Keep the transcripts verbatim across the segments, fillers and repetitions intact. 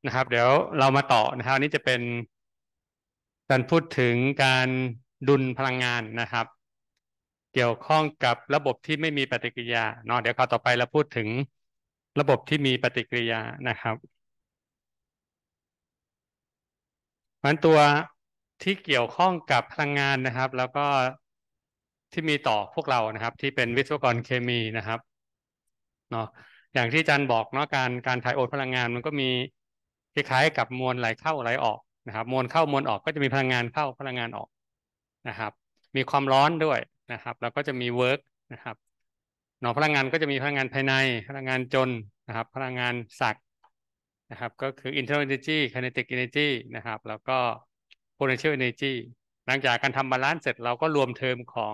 นะครับเดี๋ยวเรามาต่อนะครับอันนี้จะเป็นการพูดถึงการดุลพลังงานนะครับเกี่ยวข้องกับระบบที่ไม่มีปฏิกิริยาเนาะเดี๋ยวคราวต่อไปเราพูดถึงระบบที่มีปฏิกิริยานะครับเพราะฉะนั้นตัวที่เกี่ยวข้องกับพลังงานนะครับแล้วก็ที่มีต่อพวกเรานะครับที่เป็นวิศวกรเคมีนะครับเนาะอย่างที่อาจารย์บอกเนาะการการถ่ายโอนพลังงานมันก็มีคล้ายๆกับมวลไหลเข้าไหลออกนะครับมวลเข้ามวลออกก็จะมีพลังงานเข้าพลังงานออกนะครับมีความร้อนด้วยนะครับแล้วก็จะมีเวิร์กนะครับเนาะพลังงานก็จะมีพลังงานภายในพลังงานจนนะครับพลังงานสักนะครับก็คือ internal energy kinetic energy นะครับแล้วก็ potential energy หลังจากการทำบาลานซ์เสร็จเราก็รวมเทอมของ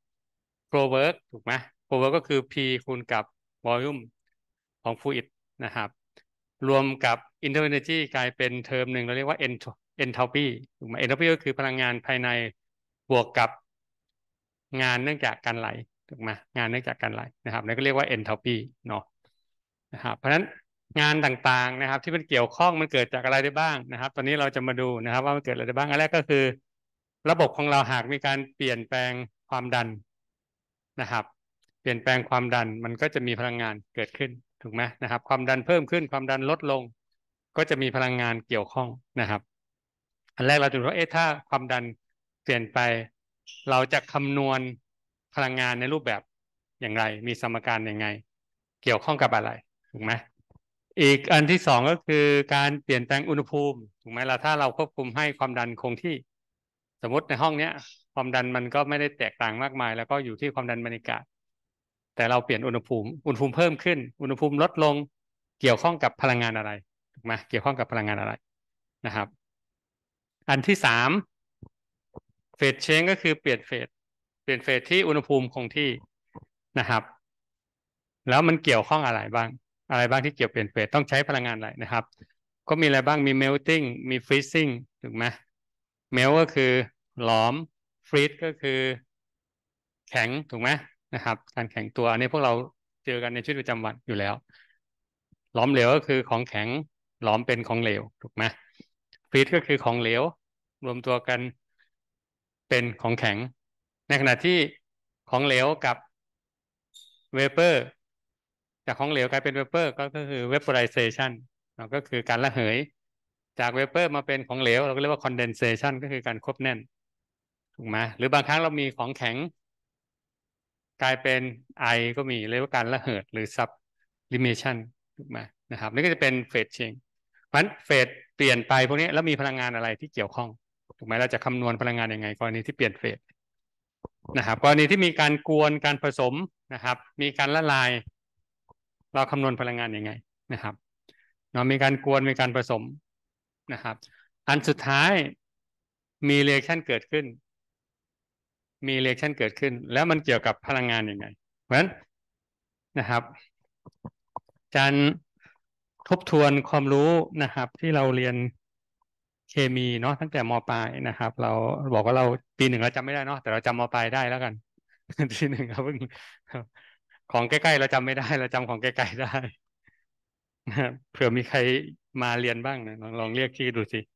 flow work ถูกไหม flow work ก็คือ P คูณกับ volume ของ fluid นะครับรวมกับ internal energy กลายเป็นเทอมหนึ่งเราเรียกว่า enthalpy ถูกไหม enthalpy ก็คือพลังงานภายในบวกกับงานเนื่องจากการไหลถูกไหมงานเนื่องจากการไหลนะครับนั่นก็เรียกว่า enthalpy เนาะนะครับเพราะฉะนั้นงานต่างๆนะครับที่มันเกี่ยวข้องมันเกิดจากอะไรได้บ้างนะครับตอนนี้เราจะมาดูนะครับว่ามันเกิดอะไรได้บ้างอันแรกก็คือระบบของเราหากมีการเปลี่ยนแปลงความดันนะครับเปลี่ยนแปลงความดันมันก็จะมีพลังงานเกิดขึ้นถูกไหมนะครับความดันเพิ่มขึ้นความดันลดลงก็จะมีพลังงานเกี่ยวข้องนะครับอันแรกเราจะดูว่าเอ๊ะถ้าความดันเปลี่ยนไปเราจะคำนวณพลังงานในรูปแบบอย่างไรมีสมการยังไงเกี่ยวข้องกับอะไรถูกไหมอีกอันที่สองก็คือการเปลี่ยนแปลงอุณหภูมิถูกไหมเราถ้าเราควบคุมให้ความดันคงที่สมมติในห้องเนี้ยความดันมันก็ไม่ได้แตกต่างมากมายแล้วก็อยู่ที่ความดันบรรยากาศแต่เราเปลี่ยนอุณหภูมิอุณหภูมิเพิ่มขึ้นอุณหภูมิลดลงเกี่ยวข้องกับพลังงานอะไรถูกไหมเกี่ยวข้องกับพลังงานอะไรนะครับอันที่สามเฟสเชนก็คือเปลี่ยนเฟสเปลี่ยนเฟสที่อุณหภูมิคงที่นะครับแล้วมันเกี่ยวข้องอะไรบ้างอะไรบ้างที่เกี่ยวเปลี่ยนเฟสต้องใช้พลังงานอะไรนะครับก็มีอะไรบ้างมี melting มี freezing ถูกไหม melt ก็คือหลอม freeze ก็คือแข็งถูกไหมนะครับการแข็งตัวอันนี้พวกเราเจอกันในชีวิตประจำวันอยู่แล้วหลอมเหลวก็คือของแข็งหลอมเป็นของเหลวถูกไหม freeze ก็คือของเหลวรวมตัวกันเป็นของแข็งในขณะที่ของเหลวกับเวเปอร์จากของเหลวกลายเป็นเวเปอร์ก็คือ vaporization ก็คือการระเหยจากเวเปอร์มาเป็นของเหลวเราก็เรียกว่า condensation ก็คือการควบแน่นถูกไหมหรือบางครั้งเรามีของแข็งกลายเป็นไอก็มีเรียกว่าการระเหิดหรือ sublimation ถูกไหมนะครับนี่ก็จะเป็นเฟสเชงเพราะฉะนั้นเฟสเปลี่ยนไปพวกนี้แล้วมีพลังงานอะไรที่เกี่ยวข้องถูกไหมเราจะคำนวณพลังงานยังไงกรณีที่เปลี่ยนเฟสนะครับกรณีที่มีการกวนการผสมนะครับมีการละลายเราคำนวณพลังงานยังไงนะครับเรามีการกวนมีการผสมนะครับอันสุดท้ายมีเรีแอคชั่นเกิดขึ้นมีเรีแอคชั่นเกิดขึ้นแล้วมันเกี่ยวกับพลังงานยังไงเพราะฉะนั้นนะครับการทบทวนความรู้นะครับที่เราเรียนเคมีเนาะตั้งแต่มปลายนะครับเราบอกว่าเราปีหนึ่งเราจำไม่ได้เนาะแต่เราจำมปลายได้แล้วกันปีหนึ่งเราเพิ่งของใกล้ๆเราจำไม่ได้เราจำของใกล้ๆได้นะครับเผื่อมีใครมาเรียนบ้างนะลองลองเรียกชื่อดูสิ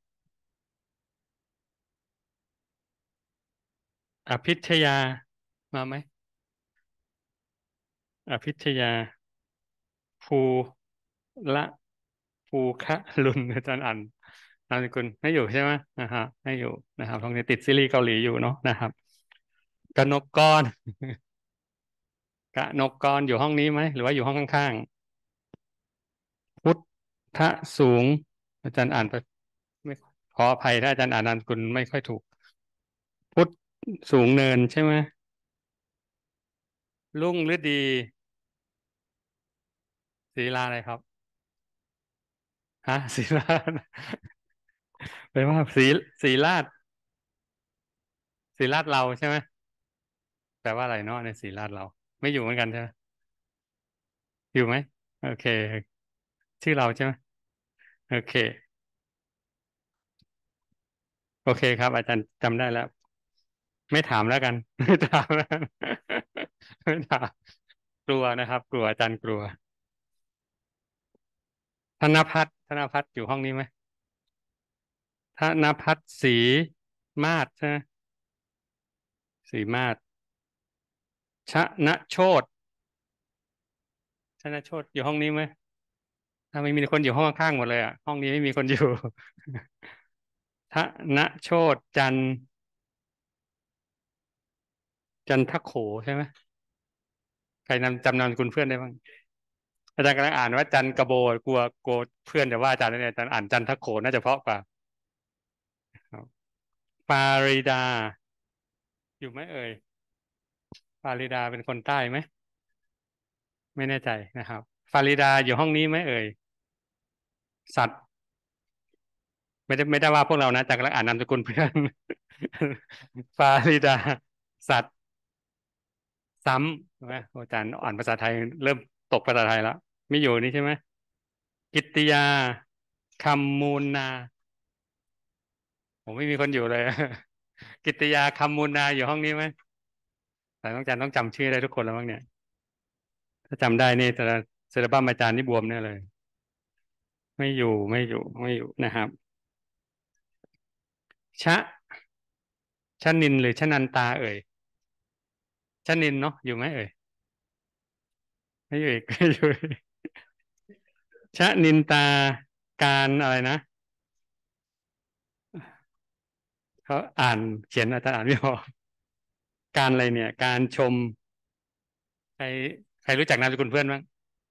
อภิชยามาไหมอภิชยาภูละภูคะลุนอาจารย์อ่านนามสกุลให้อยู่ใช่ไหมนะฮะให้อยู่นะครับตรงนี้ติดซีรีส์เกาหลีอยู่เนาะนะครับกนกกรกนกกรอยู่ห้องนี้ไหมหรือว่าอยู่ห้องข้างๆพุทธสูงอาจารย์อ่านไปไม่ขออภัยถ้าอาจารย์อ่านนามสกุลไม่ค่อยถูกพุทธสูงเนินใช่ไหมรุ่งฤดีศรีลาอะไรครับฮะศรีลาชแปลว่าศรีศรีราชศรีราชเราใช่ไหมแปลว่าอะไรเนาะในศรีราชเราไม่อยู่เหมือนกันใช่ไหมอยู่ไหมโอเคชื่อเราใช่ไหมโอเคโอเคครับอาจารย์จำได้แล้วไม่ถามแล้วกันไม่ถามแล้วกันไม่ถามกลัวนะครับกลัวอาจารย์กลัวธนพัฒน์ธนพัฒน์อยู่ห้องนี้ไหมธนพัฒน์ศรีมาศใช่ไหมศรีมาศชนะโชติชนะโชติอยู่ห้องนี้ไหมถ้าไม่มีคนอยู่ห้องข้างๆหมดเลยอ่ะห้องนี้ไม่มีคนอยู่ธนโชติจันจันทโขใช่ไหมใครนำจำนามสกุลเพื่อนได้บ้างอาจารย์กำลังอ่านว่าจันกระโบกลัวกลัวเพื่อนจะว่าอาจารย์เนี่ยอาจารย์อ่านจันทโขน่าจะเพราะกว่าครับปาริดาอยู่ไหมเอ่ยปาริดาเป็นคนใต้ไหมไม่แน่ใจนะครับฟาริดาอยู่ห้องนี้ไหมเอ่ยสัตว์ไม่ได้ไม่ได้ว่าพวกเรานะแต่กำลังอ่านนามสกุลเพื่อนฟาริดาสัตว์ซ้ำใช่ไหมอาจารย์อ่านภาษาไทยเริ่มตกภาษาไทยแล้วไม่อยู่นี่ใช่ไหมกิตติยาคำมูลนาผมไม่มีคนอยู่เลยกิตติยาคำมูลนาอยู่ห้องนี้ไหมแต่ต้องอาจารย์ต้องจำชื่อได้ทุกคนแล้วมั้งเนี่ยถ้าจำได้นี่จะเซเลบัมอาจารย์นี่บวมแน่เลยไม่อยู่ไม่อยู่ไม่อยู่นะครับชะชะนินหรือชะนันตาเอ่ยชะนินเนาะอยู่ไหมเอ่ยไม่อยู่อีกไม่อยู่อีกชะนินตาการอะไรนะเขาอ่านเขียนอาจารย์อ่านไม่ออกการอะไรเนี่ยการชมใครใครรู้จักนามสกุลเพื่อนบ้าง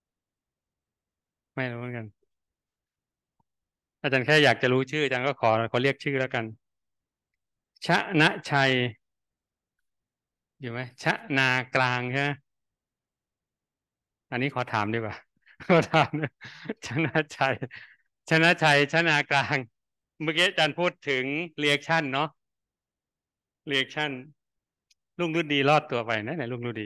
ไม่รู้เหมือนกันอาจารย์แค่อยากจะรู้ชื่ออาจารย์ก็ขอขอเรียกชื่อแล้วกันชนะชัยอยู่ไหมชนากลางใช่ไหมอันนี้ขอถามดีกว่าขอถามชนะชัยชนะชัยชนากลางเมื่อกี้อาจารย์พูดถึงเรียกชั่นเนาะเรียกชั่นลุงฤดีรอดตัวไปนะไหนลุงฤดี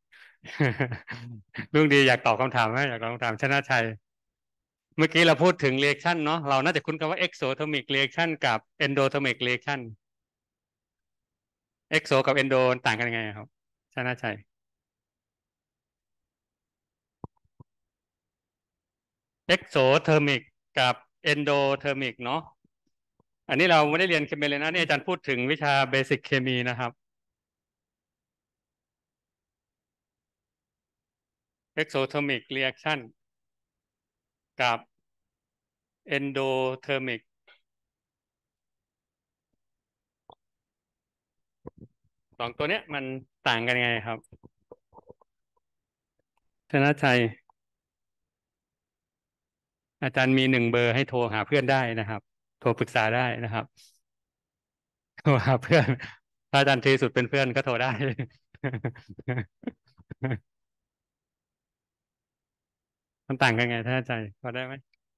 ลุงดีอยากตอบคำถามไหมอยากตอบคำถามชนะชัยเมื่อกี้เราพูดถึงเรียกชั่นเนาะเราน่าจะคุ้นคำว่า exothermic reaction กับ endothermic reaction exo กับ endo ต่างกันยังไงครับชนะชัย exothermic กับ endothermic เนาะอันนี้เราไม่ได้เรียนเคมีเลยนะนี่อาจารย์พูดถึงวิชาเบสิกเคมีนะครับ exothermic reaction กับ endothermic สองตัวเนี้ยมันต่างกันยังไงครับชนะชัยอาจารย์มีหนึ่งเบอร์ให้โทรหาเพื่อนได้นะครับโทรปรึกษาได้นะครับโทรหาเพื่อนถ้าอาจารย์ทีสุดเป็นเพื่อนก็โทรได้มันต่างกันไงท่านอาจารย์พอได้ไหม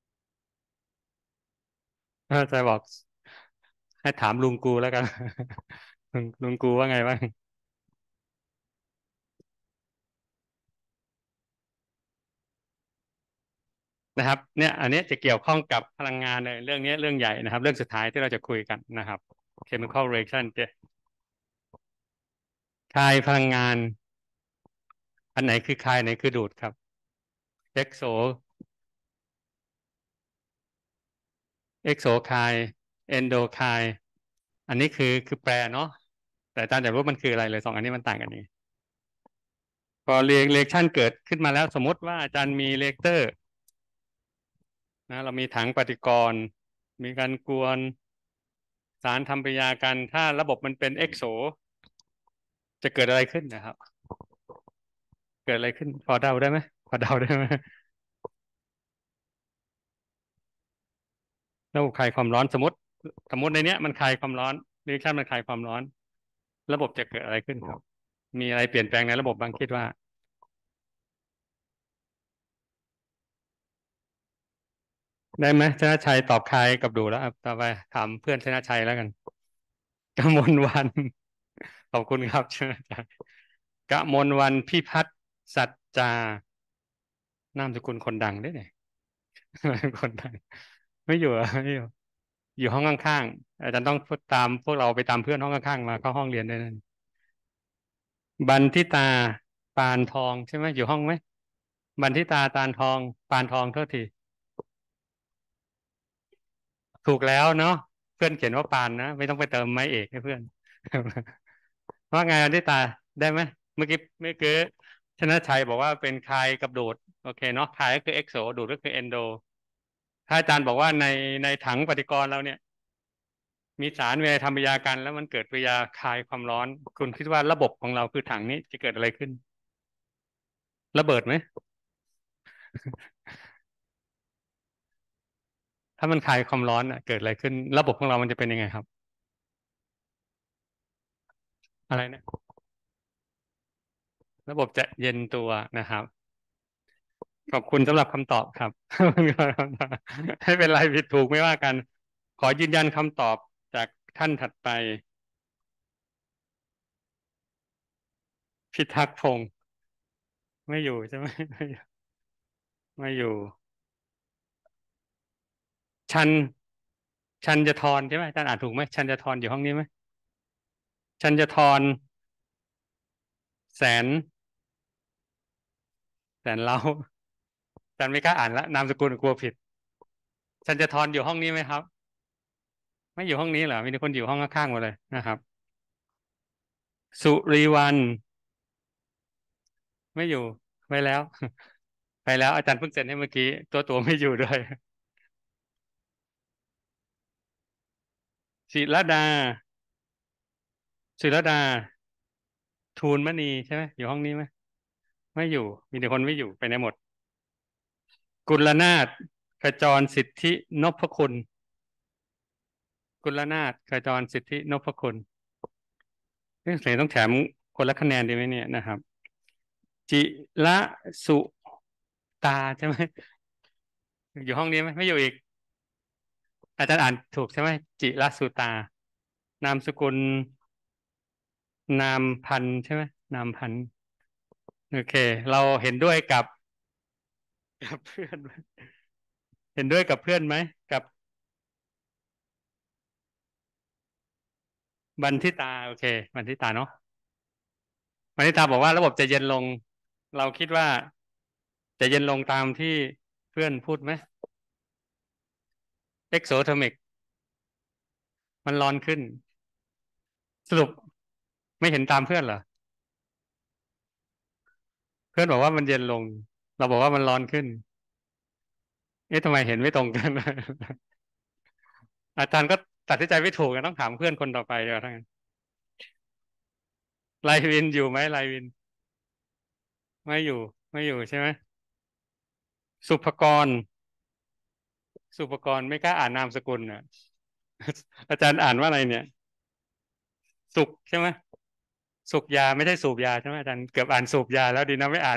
ถ้าอาจารย์บอกให้ถามลุงกูแล้วกันลุงลุงกูว่าไงบ้างนะครับเนี่ยอันนี้จะเกี่ยวข้องกับพลังงานในเรื่องนี้เรื่องใหญ่นะครับเรื่องสุดท้ายที่เราจะคุยกันนะครับ chemical reaction จะคายพลังงานอันไหนคือคายไหนคือดูดครับ exo exo คาย endo คายอันนี้คือคือแปรเนาะแต่อาจารย์อยากรู้มันคืออะไรเลยสองอันนี้มันต่างกันนี้พอเรียกเรียกชันเกิดขึ้นมาแล้วสมมติว่าอาจารย์มีเรียกเตอร์นะเรามีถังปฏิกรณ์มีการกวนสารทำปฏิกิริยากันถ้าระบบมันเป็นเอ็กโซจะเกิดอะไรขึ้นนะครับเกิดอะไรขึ้นพอเดาได้ไหมพอเดาได้ไหมระบบคลายความร้อนสมมติสมมติในเนี้ยมันคลายความร้อนเรียกชันมันคลายความร้อนระบบจะเกิดอะไรขึ้นครับมีอะไรเปลี่ยนแปลงในระบบบ้างคิดว่าได้ไหมชนะชัยตอบคลายกับดูแล้วอ่ะต่อไปถามเพื่อนชนะชัยแล้วกันกมลวันขอบคุณครับชนะชัยกมลวันพิพัฒน์สัจจานามสกุลคนดังด้วยเนี่ยคนดังไม่อยู่อะไม่อยู่อยู่ห้องข้างๆอาจารย์ต้องตามพวกเราไปตามเพื่อนห้องข้างๆมาเข้าห้องเรียนด้วยนั่นบันทิตาปานทองใช่ไหมอยู่ห้องไหมบันทิตาตาลทองปานทองโทษทีถูกแล้วเนาะเพื่อนเขียนว่าปานนะไม่ต้องไปเติมไม้เอกให้เพื่อนว่าไงอนิตาได้ไหมเมื่อกี้เมื่อกี้ชนะชัยบอกว่าเป็นคายกับดูดโอเคเนาะคายก็คือเอ็กโซดูดก็คือเอนโดถ้าอาจารย์บอกว่าในในถังปฏิกรณ์เราเนี่ยมีสารเวลาทำปฏิกิริยากันแล้วมันเกิดปฏิกิริยาคายความร้อนคุณคิดว่าระบบของเราคือถังนี้จะเกิดอะไรขึ้นระเบิดไหมถ้ามันคายความร้อนอะเกิดอะไรขึ้นระบบของเรามันจะเป็นยังไงครับอะไรนะระบบจะเย็นตัวนะครับ ขอบคุณสำหรับคำตอบครับไม่เป็นไรผิดถูกไม่ว่ากันขอยืนยันคำตอบจากท่านถัดไปพิทักษ์พงศ์ไม่อยู่ใช่ไหมไม่อยู่ชันชันจะทรใช่ไหมอาจารย์อ่านถูกไหมชันจะทรอยู่ห้องนี้ไหมชันจะทรแสนแสนเล่าอาจารย์ไม่กล้าอ่านละนามสกุลกลัวผิดชันจะทรอยู่ห้องนี้ไหมครับไม่อยู่ห้องนี้เหรอมีแต่คนอยู่ห้องข้างๆหมดเลยนะครับสุริวันไม่อยู่ไปแล้วไปแล้วอาจารย์เพิ่งเซ็นให้เมื่อกี้ตัวตัวไม่อยู่ด้วย ศิรดาศิรดาทูลมณีใช่ไหมอยู่ห้องนี้ไหมไม่อยู่มีแต่คนไม่อยู่ไปไหนหมดกุลนาถขจรสิทธินพคุณกุลนาถขจรสิทธินพคุณเรื่องไหนต้องแถมคนละคะแนนดีไหมเนี่ยนะครับจิระสุตาใช่ไหมอยู่ห้องนี้ไหมไม่อยู่อีกอาจารย์อ่านถูกใช่ไหมจิระสุตานามสกุลนามพันธุ์ใช่ไหมนามพันธุ์โอเคเราเห็นด้วยกับกับเพื่อนเห็นด้วยกับเพื่อนไหมกับ บันทิตาโอเคบันทิตาเนาะบันทิตาบอกว่าระบบจะเย็นลงเราคิดว่าจะเย็นลงตามที่เพื่อนพูดไหมเอ็กโซเทอร์มิกมันร้อนขึ้นสรุปไม่เห็นตามเพื่อนเหรอเพื่อนบอกว่ามันเย็นลงเราบอกว่ามันร้อนขึ้นเอ๊ะทำไมเห็นไม่ตรงกันอาจารย์ก็ตัดสินใจไม่ถูกนะต้องถามเพื่อนคนต่อไปเดี๋ยวทั้งนั้นไลวินอยู่ไหมไลวินไม่อยู่ไม่อยู่ใช่ไหมสุภกรสุภกรไม่กล้าอ่านนามสกุลอ่ะอาจารย์อ่านว่าอะไรเนี่ยสุขใช่ไหม สูบยาไม่ใช่สูบยาใช่ไหมอาจารย์เกือบอ่านสูบยาแล้วดีนะไม่อ่าน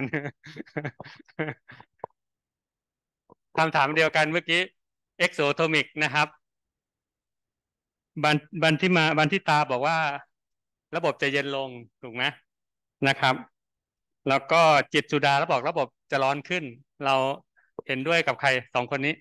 คำถามเดียวกันเมื่อกี้เอ็กโซโทมิกนะครับบันบันที่มาบันที่ตาบอกว่าระบบจะเย็นลงถูกไหมนะครับแล้วก็จิตรสุดาแล้วบอกระบบจะร้อนขึ้นเราเห็นด้วยกับใครสองคนนี้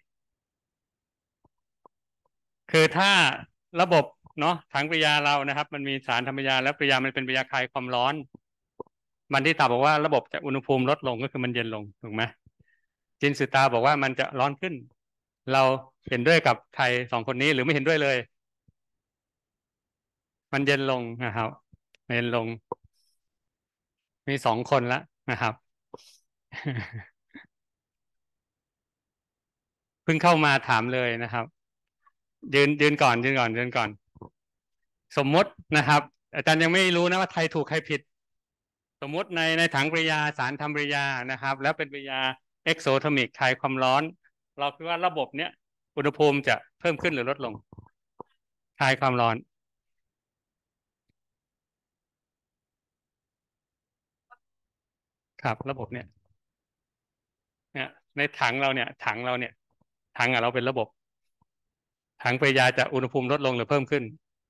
คือถ้าระบบเนาะถังปฏิกิริยาเรานะครับมันมีสารธรรมปฏิกิริยาแล้วปฏิกิริยามันเป็นปฏิกิริยาคลายความร้อนบันที่ตาบอกว่าระบบจะอุณหภูมิลดลงก็คือมันเย็นลงถูกไหม จินสุตาบอกว่ามันจะร้อนขึ้น เราเห็นด้วยกับใครสองคนนี้หรือไม่เห็นด้วยเลย มันเย็นลงนะครับเย็นลงมีสองคนละนะครับเพิ่งเข้ามาถามเลยนะครับยืนยืนก่อนยืนก่อนยืนก่อนสมมตินะครับอาจารย์ยังไม่รู้นะว่าใครถูกใครผิดสมมติในในถังปฏิกิริยาสารทำปฏิกิริยานะครับแล้วเป็นปฏิกิริยาเอ็กโซเทอร์มิกคลายความร้อนเราคิดว่าระบบเนี้ยอุณหภูมิจะเพิ่มขึ้นหรือลดลงคลายความร้อนครับระบบเนี้ย เนี่ยในถังเราเนี่ยถังเราเนี่ยถังอ่ะเราเป็นระบบถังปฏิกิริยาจะอุณหภูมิลดลงหรือเพิ่มขึ้น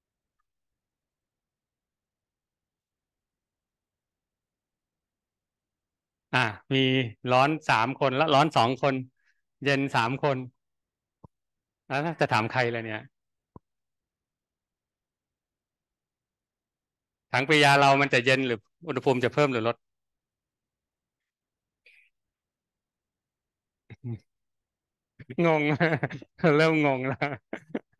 อ่ามีร้อนสามคนแล้วร้อนสองคนเย็นสามคนแล้วจะถามใครเลยเนี่ยถังปฏิกิริยาเรามันจะเย็นหรืออุณหภูมิจะเพิ่มหรือลดงงเริ่มงงแล้ว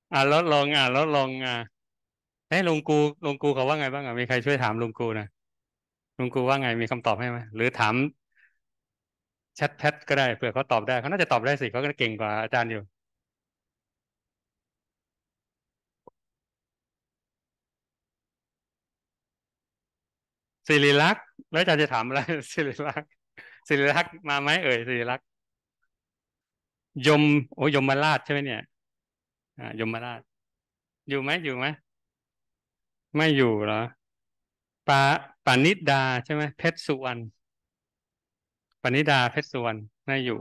อ่าลดลงอ่าลดลงอ่าเอ้ลุงกูลุงกูเขาว่าไงบ้างอ่ะมีใครช่วยถามลุงกูนะลุงกูว่าไงมีคำตอบให้ไหมหรือถามแชทแพทก็ได้เผื่อเขาตอบได้เขาน่าจะตอบได้สิเขาก็เก่งกว่าอาจารย์อยู่ศิริลักษณ์แล้วอาจารย์จะถามอะไรศิริลักษณ์ศิริลักษณ์มาไหมเอ่ยศิริลักษณ์ยมโอ้ยมราชใช่ไหมเนี่ยอ่ายมราชอยู่ไหมอยู่ไหมไม่อยู่เหรอปาปานิดาใช่ไหมเพชรสุวรรณปานิดาเพชรสุวรรณไม่อยู่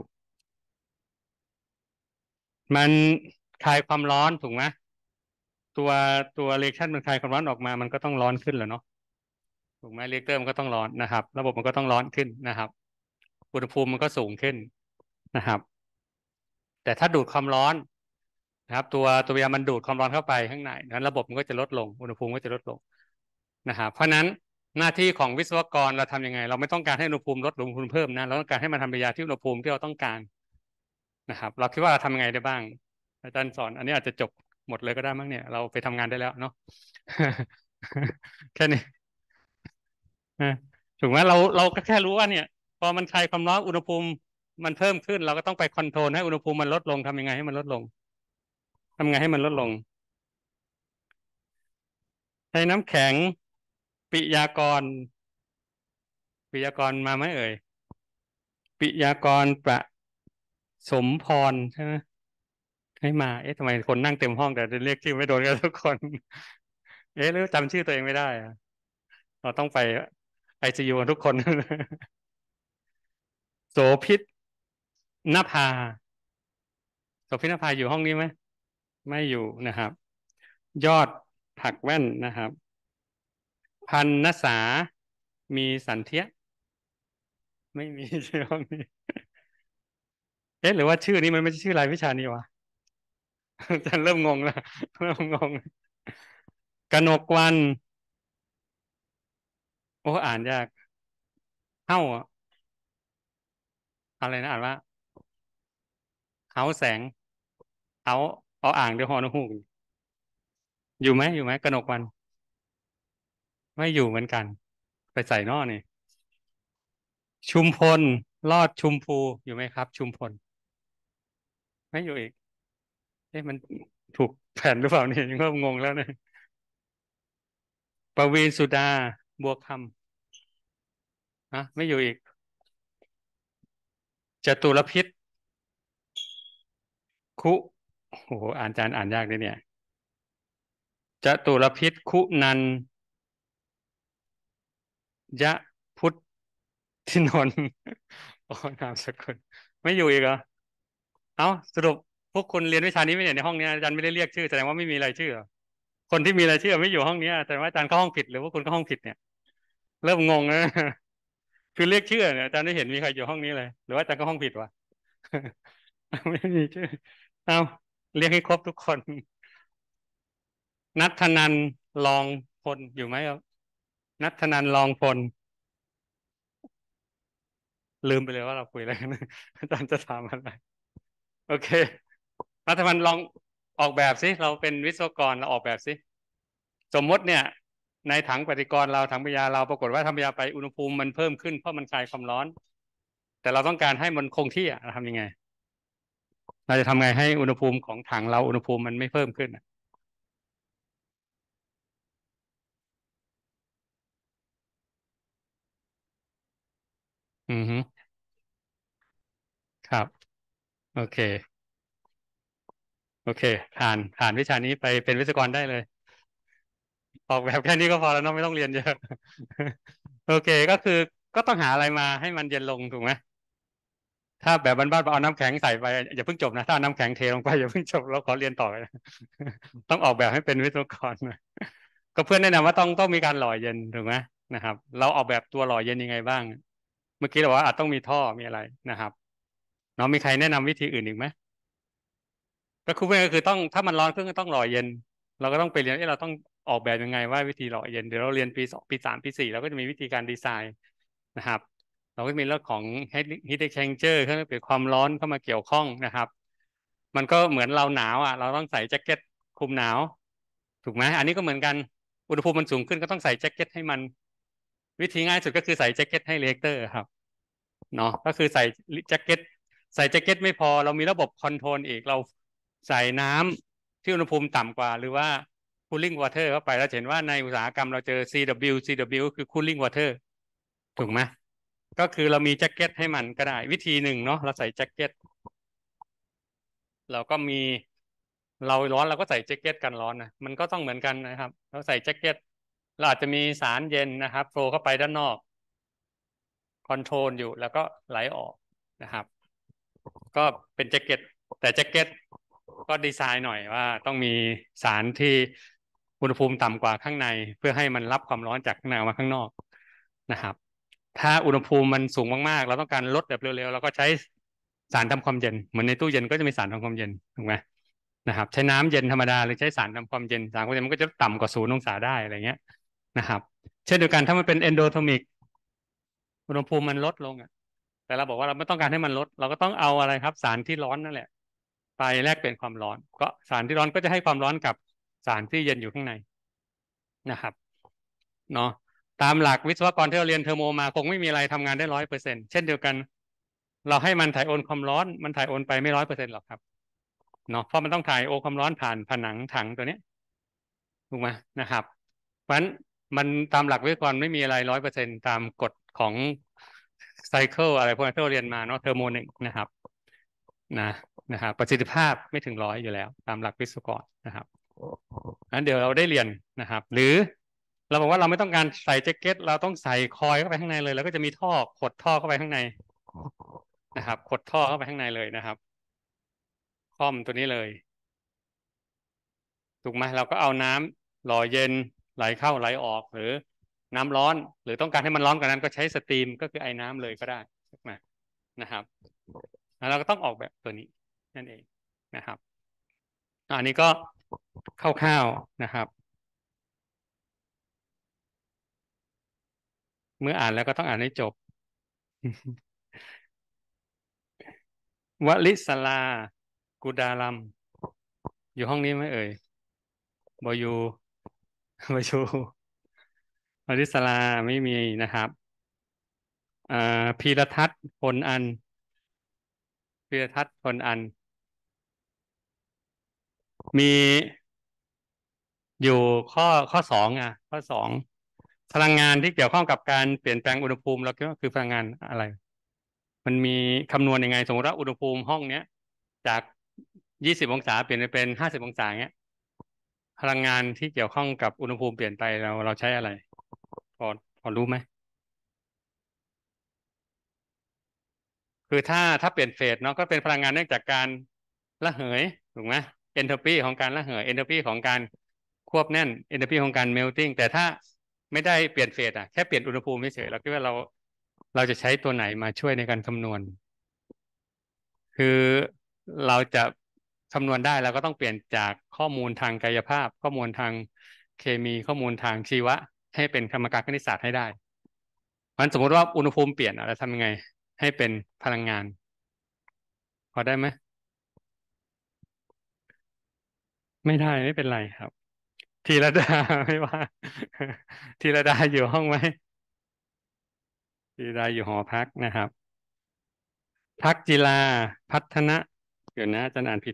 มันคลายความร้อนถูกไหมตัวตัวเรีแอคชั่นมันคลายความร้อนออกมามันก็ต้องร้อนขึ้นแหละเนาะถูกไหมเรีแอคเตอร์มันก็ต้องร้อนนะครับระบบมันก็ต้องร้อนขึ้นนะครับอุณหภูมิมันก็สูงขึ้นนะครับแต่ถ้าดูดความร้อนนะครับตัวตัวยามันดูดความร้อนเข้าไปข้างในนั้นระบบมันก็จะลดลงอุณหภูมิก็จะลดลงนะครับเพราะนั้นหน้าที่ของวิศวกรเราทำยังไงเราไม่ต้องการให้อุณหภูมิลดอุณหภูมิเพิ่มนะเราต้องการให้มันทำปฏิกิริยาที่อุณหภูมิที่เราต้องการนะครับเราคิดว่าเราทำยังไงได้บ้างอาจารย์สอนอันนี้อาจจะจบหมดเลยก็ได้มั้งเนี่ยเราไปทำงานได้แล้วเนาะแค่นี้อ่ะถูกไหมเราเราก็แค่รู้ว่าเนี่ยพอมันคลายความร้อนอุณหภูมิมันเพิ่มขึ้นเราก็ต้องไปคอนโทรลให้อุณหภูมิมันลดลงทำยังไงให้มันลดลงทำยังไงให้มันลดลงใช้น้ำแข็งปิยากรปิยากรมาไหมเอ่ยปิยากรประสมพรใช่ไหมให้มาเอ๊ะทำไมคนนั่งเต็มห้องแต่เรียกชื่อไม่โดนกันทุกคนเอ๊ะหรือจำชื่อตัวเองไม่ได้อะเราต้องไปไอซียูทุกคนโสภิตนภาโสภิตนภาอยู่ห้องนี้ไหมไม่อยู่นะครับยอดผักแว่นนะครับพันนสามีสันเทียไม่มีชื่อห้องนี้เอ๊ะหรือว่าชื่อนี้มันไม่ใช่ชื่อรายวิชานี้วะอาจารย์เริ่มงงแล้วเริ่มงงกนกวันโอ้อ่านยากเฮ้าอะไรนะอ่านว่าเฮ้าแสงเฮ้าเอาอ่างเดี๋ยวหอนหูกอยู่ไหมอยู่ไหมกนกวันไม่อยู่เหมือนกันไปใส่นอนี่ชุมพลลอดชุมพูอยู่ไหมครับชุมพลไม่อยู่อีกเอ๊ะมันถูกแผ่นหรือเปล่าเนี่ยยังเริ่มงงแล้วเนี่ยประวีณสุดาบัวคำอะไม่อยู่อีกจตุรพิษคุโอ้โหอ่านจานอ่านยากเลยเนี่ยจตุรพิษคุณันยะพุทธินนท์โอ้นามสกุลไม่อยู่อีกเหรอเอ้าสรุปพวกคุณเรียนวิชานี้ไม่เนี่ยในห้องเนี้ยอาจารย์ไม่ได้เรียกชื่อแสดงว่าไม่มีรายชื่อเหรอคนที่มีรายชื่อไม่อยู่ห้องเนี้ยแต่ว่าอาจารย์เข้าห้องผิดหรือว่าคุณเข้าห้องผิดเนี่ยเริ่มงงนะคือเรียกชื่อเนี่ยอาจารย์ไม่เห็นมีใครอยู่ห้องนี้เลยหรือว่าอาจารย์ก็ห้องผิดวะไม่มีชื่อเอ้าเรียกให้ครบทุกคนนัทธนันลองพลอยู่ไหมครับนัทธนันลองพลลืมไปเลยว่าเราคุยอะไรกันอาจารย์จะถามอะไรโอเคนัทธนันลองออกแบบสิเราเป็นวิศวกรเราออกแบบสิสมมติเนี่ยในถังปฏิกรณ์เราถังปฏิกิริยาเราปรากฏว่าทำปฏิกิริยาไปอุณหภูมิมันเพิ่มขึ้นเพราะมันคลายความร้อนแต่เราต้องการให้มันคงที่อะเราทำยังไงเราจะทำไงให้อุณหภูมิของถังเราอุณหภูมิมันไม่เพิ่มขึ้นอะอือฮึครับโอเคโอเคผ่านผ่านวิชานี้ไปเป็นวิศวกรได้เลย ออกแบบแค่นี้ก็พอแล้วเนาะไม่ต้องเรียนเยอะโอเคก็คือก็ต้องหาอะไรมาให้มันเย็นลงถูกไหมถ้าแบบบ้านๆเอาน้ำแข็งใส่ไปอย่าเพิ่งจบนะถ้าเอาน้ำแข็งเทลงไปอย่าเพิ่งจบเราขอเรียนต่อไปนะต้องออกแบบให้เป็นวิศวกรนะก็เพื่อนแนะนำว่าต้องต้องมีการหล่อเย็นถูกไหมนะครับเราออกแบบตัวหล่อเย็นยังไงบ้างเมื่อกี้เราว่าอาจต้องมีท่อมีอะไรนะครับเนาะมีใครแนะนำวิธีอื่นอีกไหม ก็คือก็คือต้องถ้ามันร้อนขึ้นก็ต้องหล่อเย็นเราก็ต้องไปเรียนที่เราต้องออกแบบยังไงว่าวิธีหล่อเย็นเดี๋ยวเราเรียนปีสองปีสามปีสี่เราก็จะมีวิธีการดีไซน์นะครับเราก็มีเรื่องของ heat exchanger ก็คือความร้อนเข้ามาเกี่ยวข้องนะครับมันก็เหมือนเราหนาวอ่ะเราต้องใส่แจ็คเก็ตคลุมหนาวถูกไหมอันนี้ก็เหมือนกันอุณหภูมิมันสูงขึ้นก็ต้องใส่แจ็คเก็ตให้มันวิธีง่ายสุดก็คือใส่แจ็คเก็ตให้เรีแอคเตอร์ครับเนาะก็คือใส่แจ็คเก็ตใส่แจ็คเก็ตไม่พอเรามีระบบคอนโทรลอีกเราใส่น้ำที่อุณหภูมิต่ำกว่าหรือว่า cooling water เข้าไปแล้วเห็นว่าในอุตสาหกรรมเราเจอ ซี ดับเบิลยู ซี ดับเบิลยู คือ cooling water ถูกไหมก็คือเรามีแจ็คเก็ตให้มันก็ได้วิธีหนึ่งเนาะเราใส่แจ็คเก็ตเราก็มีเราร้อนเราก็ใส่แจ็คเก็ตกันร้อนนะมันก็ต้องเหมือนกันนะครับเราใส่แจ็คเก็ตเราอาจจะมีสารเย็นนะครับโฟลเข้าไปด้านนอกคอนโทรลอยู่แล้วก็ไหลออกนะครับก็เป็นแจ็คเก็ตแต่แจ็คเก็ตก็ดีไซน์หน่อยว่าต้องมีสารที่อุณหภูมิต่ำกว่าข้างในเพื่อให้มันรับความร้อนจากข้างในออกมาข้างนอกนะครับถ้าอุณหภูมิมันสูงมากๆเราต้องการลดแบบเร็วๆเราก็ใช้สารทำความเย็นเหมือนในตู้เย็นก็จะมีสารทำความเย็นถูกไหมนะครับใช้น้ำเย็นธรรมดาหรือใช้สารทำความเย็นสารความเย็นมันก็จะต่ำกว่าศูนย์องศาได้อะไรเงี้ยนะครับเช่นเดียวกันถ้ามันเป็นเอนโดโทมิกอุณหภูมิมันลดลงอ่ะแต่เราบอกว่าเราไม่ต้องการให้มันลดเราก็ต้องเอาอะไรครับสารที่ร้อนนั่นแหละไปแลกเปลี่ยนความร้อนก็สารที่ร้อนก็จะให้ความร้อนกับสารที่เย็นอยู่ข้างในนะครับเนาะตามหลักวิศวกรที่เราเรียนเทอร์โมมาคงไม่มีอะไรทำงานได้ร้อยเปอร์เซ็นต์เช่นเดียวกันเราให้มันถ่ายโอนความร้อนมันถ่ายโอนไปไม่ร้อยเปอร์เซ็นต์หรอกครับเนาะเพราะมันต้องถ่ายโอความร้อนผ่านผนังถังตัวนี้ถูกไหมนะครับเพราะฉะนั้นมันตามหลักวิศวกรไม่มีอะไรร้อยเปอร์เซ็นต์ตามกฎของไซเคิลอะไรพวกนี้ที่เราเรียนมาเนาะเทอร์โมหนึ่งนะครับนะนะครับประสิทธิภาพไม่ถึงร้อยอยู่แล้วตามหลักวิศวกรนะครับงั้นเดี๋ยวเราได้เรียนนะครับหรือเราบอกว่าเราไม่ต้องการใส่แจ็คเก็ตเราต้องใส่คอยเข้าไปข้างในเลยแล้วก็จะมีท่อขดท่อเข้าไปข้างในนะครับขดท่อเข้าไปข้างในเลยนะครับคอมตัวนี้เลยถูกไหมเราก็เอาน้ำหล่อเย็นไหลเข้าไหลออกหรือน้ำร้อนหรือต้องการให้มันร้อนกว่านั้นก็ใช้สตรีมก็คือไอ้น้ำเลยก็ได้ถูกไหมนะครับแล้วเราก็ต้องออกแบบตัวนี้นั่นเองนะครับอันนี้ก็คร่าวๆนะครับเมื่ออ่านแล้วก็ต้องอ่านให้จบวลิศลากุดาลัมอยู่ห้องนี้ไหมเอ่ยบอยู่บอยู่วลิศลาไม่มีนะครับอ่าพีรทัศน์พลอันพีรทัศน์พลอันมีอยู่ข้อข้อสองอ่ะข้อสองพลังงานที่เกี่ยวข้องกับการเปลี่ยนแปลงอุณหภูมิเราคิดว่าคือพลังงานอะไรมันมีคำนวณยังไงสมมติว่าอุณหภูมิห้องเนี้ยจากยี่สิบองศาเปลี่ยนไปเป็นห้าสิบองศาเงี้ยพลังงานที่เกี่ยวข้องกับอุณหภูมิเปลี่ยนไปเราเราใช้อะไรพอพอรู้ไหมคือถ้าถ้าเปลี่ยนเฟสเนาะก็เป็นพลังงานเนื่องจากการระเหยถูกไหมเอนโทรปีของการระเหยเอนโทรปีของการควบแน่นเอนโทรปีของการเมลติ้งแต่ถ้าไม่ได้เปลี่ยนเฟสอ่ะแค่เปลี่ยนอุณหภูมิเฉยๆเราคิดว่าเราเราจะใช้ตัวไหนมาช่วยในการคำนวณคือเราจะคำนวณได้เราก็ต้องเปลี่ยนจากข้อมูลทางกายภาพข้อมูลทางเคมีข้อมูลทางชีวะให้เป็นกรรมการคณิตศาสตร์ให้ได้มันสมมติว่าอุณหภูมิเปลี่ยนเราทำยังไงให้เป็นพลังงานพอได้ไหมไม่ได้ไม่เป็นไรครับธีรดาไม่ว่าธีรดาอยู่ห้องไหมธีรดาอยู่หอพักนะครับพักจิลาพัฒนะเดี๋ยวนะอาจะอ่านผิด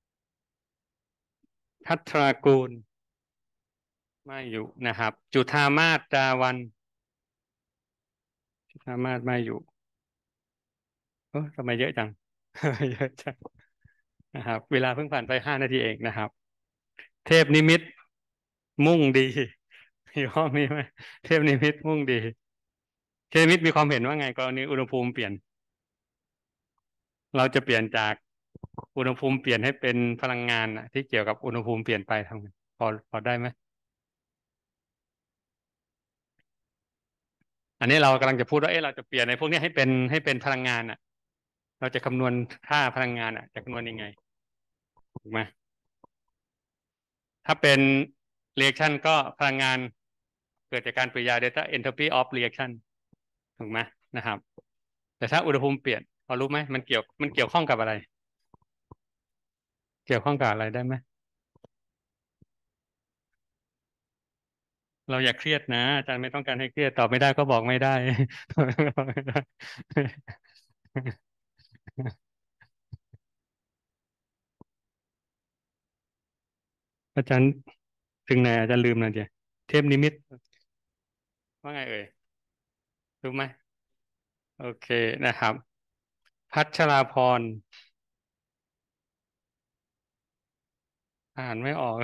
พัทรากูลไม่อยู่นะครับจุฑามาสดาวันจุฑามาสไม่อยู่เออทำไมเยอะจังเยอะจังนะครับเวลาเพิ่งผ่านไปห้านาทีเองนะครับเทพนิมิตมุ่งดีอยู่ห้องนี้ไหมเทพนิมิตมุ่งดีเทพนิมิตมีความเห็นว่าไงกรณีอุณหภูมิเปลี่ยนเราจะเปลี่ยนจากอุณหภูมิเปลี่ยนให้เป็นพลังงานอะที่เกี่ยวกับอุณหภูมิเปลี่ยนไปทำไงพอพอได้ไหมอันนี้เรากำลังจะพูดว่าเอ๊ะเราจะเปลี่ยนในพวกนี้ให้เป็นให้เป็นพลังงานอ่ะเราจะคำนวณค่าพลังงานอ่ะจะคำนวณยังไงถูกไหมถ้าเป็น reaction ก็พลังงานเกิดจากการปฏิกิริยา delta entropy of reaction ถูกไหมนะครับแต่ถ้าอุณหภูมิเปลี่ยนพอรู้ไหมมันเกี่ยวมันเกี่ยวข้องกับอะไรเกี่ยวข้องกับอะไรได้ไหมเราอย่าเครียดนะอาจารย์ไม่ต้องการให้เครียดตอบไม่ได้ก็บอกไม่ได้บอกไม่ได้อาจารย์ถึงไหนอาจารย์ลืมนะเดียเทพนิมิตว่าไงเอ่ยรู้ไหมโอเคนะครับพัชราพรอ่านไม่ออก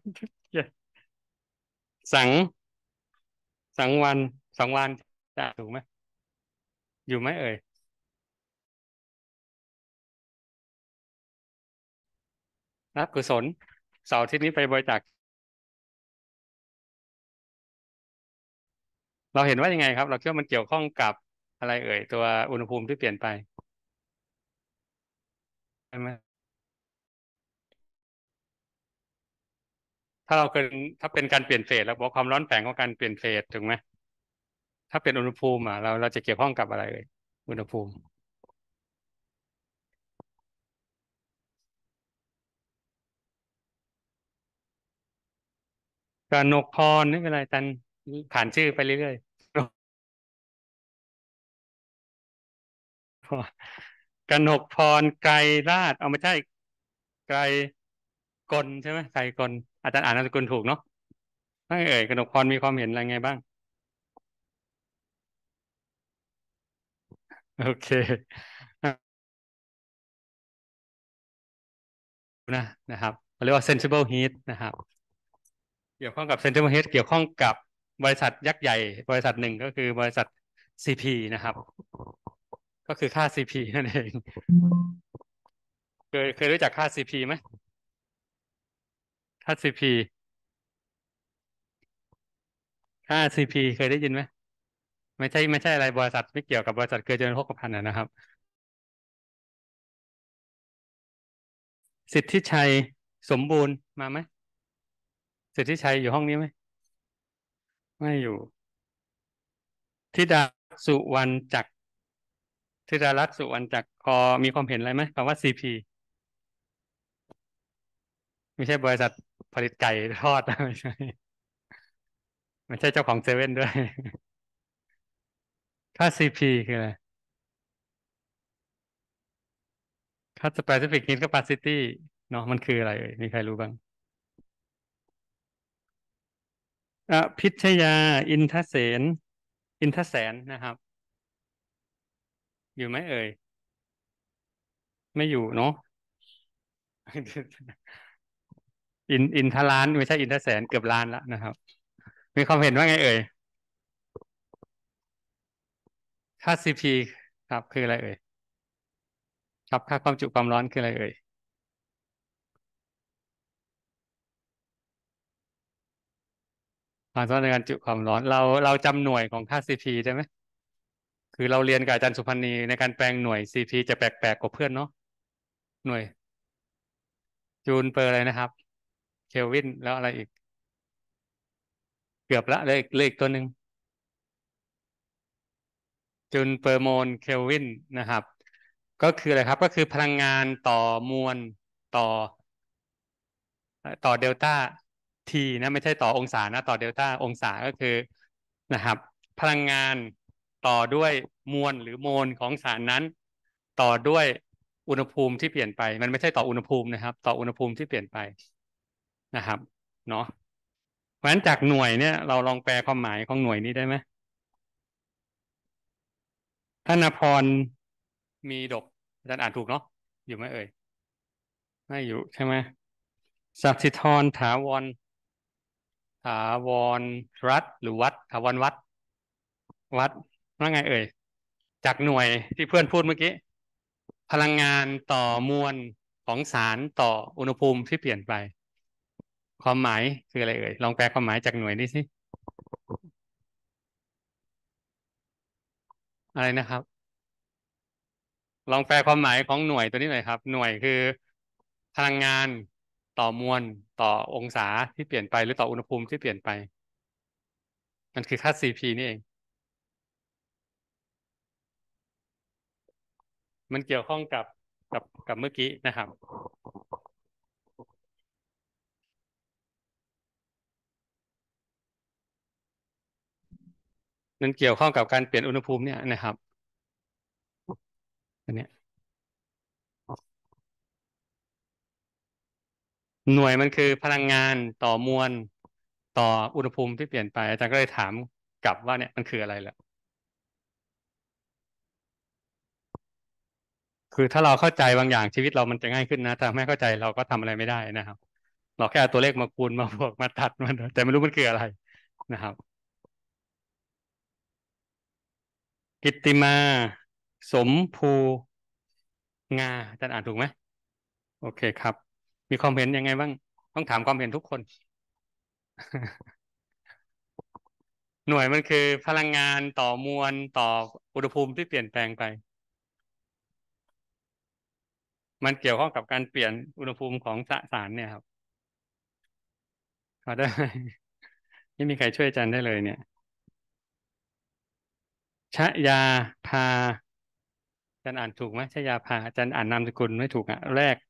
สังสังวันสังวานจะถูกไหมอยู่ไหมเอ่ยรับกุศลเสาร์อาทิตย์นี้ไปบริจาคเราเห็นว่ายังไงครับเราคิดว่ามันเกี่ยวข้องกับอะไรเอ่ยตัวอุณหภูมิที่เปลี่ยนไปใช่ไหมถ้าเราเกินถ้าเป็นการเปลี่ยนเฟสแล้วบอกความร้อนแฝงของการเปลี่ยนเฟสถูกไหมถ้าเป็นอุณหภูมิอ่ะเราเราจะเกี่ยวข้องกับอะไรเอ่ยอุณหภูมิกนกพรนี่เป็นไรจันผ่านชื่อไปเรื่อยๆกนกพรไกรราชเอาไม่ใช่ไกรกลใช่ไหมไกรกลอาจารย์อ่านนามสกุลถูกเนาะไม่เอ่ยกนกพรมีความเห็นอะไรไงบ้างโอเคนะนะครับเรียกว่า sensible heat นะครับเกี่ยวข้องกับ sensible heat เกี่ยวข้องกับบริษัทยักษ์ใหญ่บริษัทหนึ่งก็คือบริษัท ซี พี นะครับก็คือค่า ซี พี นั่นเองเคยเคยรู้จักค่า ซี พี ไหมค่า ซี พี ค่า ซี พี เคยได้ยินไหมไม่ใช่ไม่ใช่อะไรบริษัทไม่เกี่ยวกับบริษัทเกิดเจริญโภคภัณฑ์นะครับสิทธิชัยสมบูรณ์มาไหมสิทธิชัยอยู่ห้องนี้ไหมไม่อยู่ธิดาสุวรรณจักรธิดารัตน์สุวรรณจักรพอมีความเห็นอะไรไหมคำว่า ซี พี ไม่ใช่บริษัทผลิตไก่ทอดไม่ใช่ไม่ใช่เจ้าของเซเว่นด้วยค่า ซี พี คืออะไรค่า Specific Heat Capacity เนาะมันคืออะไรเอ่ยมีใครรู้บ้างอ่ะพิชยาอินทเสนอินทแสนนะครับอยู่ไหมเอ่ยไม่อยู่เนาะอินอินทล้านไม่ใช่อินทแสนเกือบล้านแล้วนะครับมีความเห็นว่าไงเอ่ยค่า ซี พี ครับคืออะไรเอ่ยครับค่าความจุความร้อนคืออะไรเอ่ยความร้อนในการจุความร้อนเราเราจำหน่วยของค่า ซี พี ได้ไหมคือเราเรียนกับอาจารย์สุพันธ์นีในการแปลงหน่วย ซี พี จะแปลกๆกว่าเพื่อนเนาะหน่วยจูลเปอร์อะไรนะครับเคลวินแล้วอะไรอีกเกือบละเลยเลยอีกตัวหนึ่งจูลเปอร์โมลเคลวินนะครับก็คืออะไรครับก็คือพลังงานต่อมวลต่อต่อเดลต้าทีนะไม่ใช่ต่อองศานะต่อเดลต้าองศาก็คือนะครับพลังงานต่อด้วยมวลหรือโมลของสารนั้นต่อด้วยอุณหภูมิที่เปลี่ยนไปมันไม่ใช่ต่ออุณหภูมินะครับต่ออุณหภูมิที่เปลี่ยนไปนะครับเนาะเพราะฉะนั้นจากหน่วยเนี่ยเราลองแปลความหมายของหน่วยนี้ได้ไหมธนพรมีดกอาจารย์อ่านถูกเนาะอยู่ไหมเอ่ยไม่อยู่ใช่ไหมสัสิธรถาวรถาวรรัตน์หรือวัดถาวรวัดวัดว่าไงเอ่ยจากหน่วยที่เพื่อนพูดเมื่อกี้พลังงานต่อมวลของสารต่ออุณหภูมิที่เปลี่ยนไปความหมายคืออะไรเอ่ยลองแปลความหมายจากหน่วยนี้สิอะไรนะครับลองแปลความหมายของหน่วยตัวนี้หน่อยครับหน่วยคือพลังงานต่อมวลต่อองศาที่เปลี่ยนไปหรือต่ออุณหภูมิที่เปลี่ยนไปมันคือค่า ซี พี นี่เองมันเกี่ยวข้องกับกับกับเมื่อกี้นะครับนั้นเกี่ยวข้องกับการเปลี่ยนอุณหภูมิเนี่ยนะครับอันเนี้ยหน่วยมันคือพลังงานต่อมวลต่ออุณหภูมิที่เปลี่ยนไปอาจารย์ก็เลยถามกลับว่าเนี่ยมันคืออะไรล่ะคือถ้าเราเข้าใจบางอย่างชีวิตเรามันจะง่ายขึ้นนะถ้าไม่เข้าใจเราก็ทำอะไรไม่ได้นะครับเราแค่เอาตัวเลขมาคูณมาบวกมาตัดมันแต่ไม่รู้มันคืออะไรนะครับกิตติมาสมภูงาอาจารย์อ่านถูกไหมโอเคครับมีความเห็นยังไงบ้างต้องถามความเห็นทุกคน หน่วยมันคือพลังงานต่อมวลต่ออุณหภูมิที่เปลี่ยนแปลงไปมันเกี่ยวข้องกับการเปลี่ยนอุณหภูมิของสสารเนี่ยครับเขาได้ไหมไม่มีใครช่วยอาจารย์ได้เลยเนี่ยชยาพาอาจารย์อ่านถูกไหมชยาพาอาจารย์อ่านนามสกุลไม่ถูกอ่ะแรก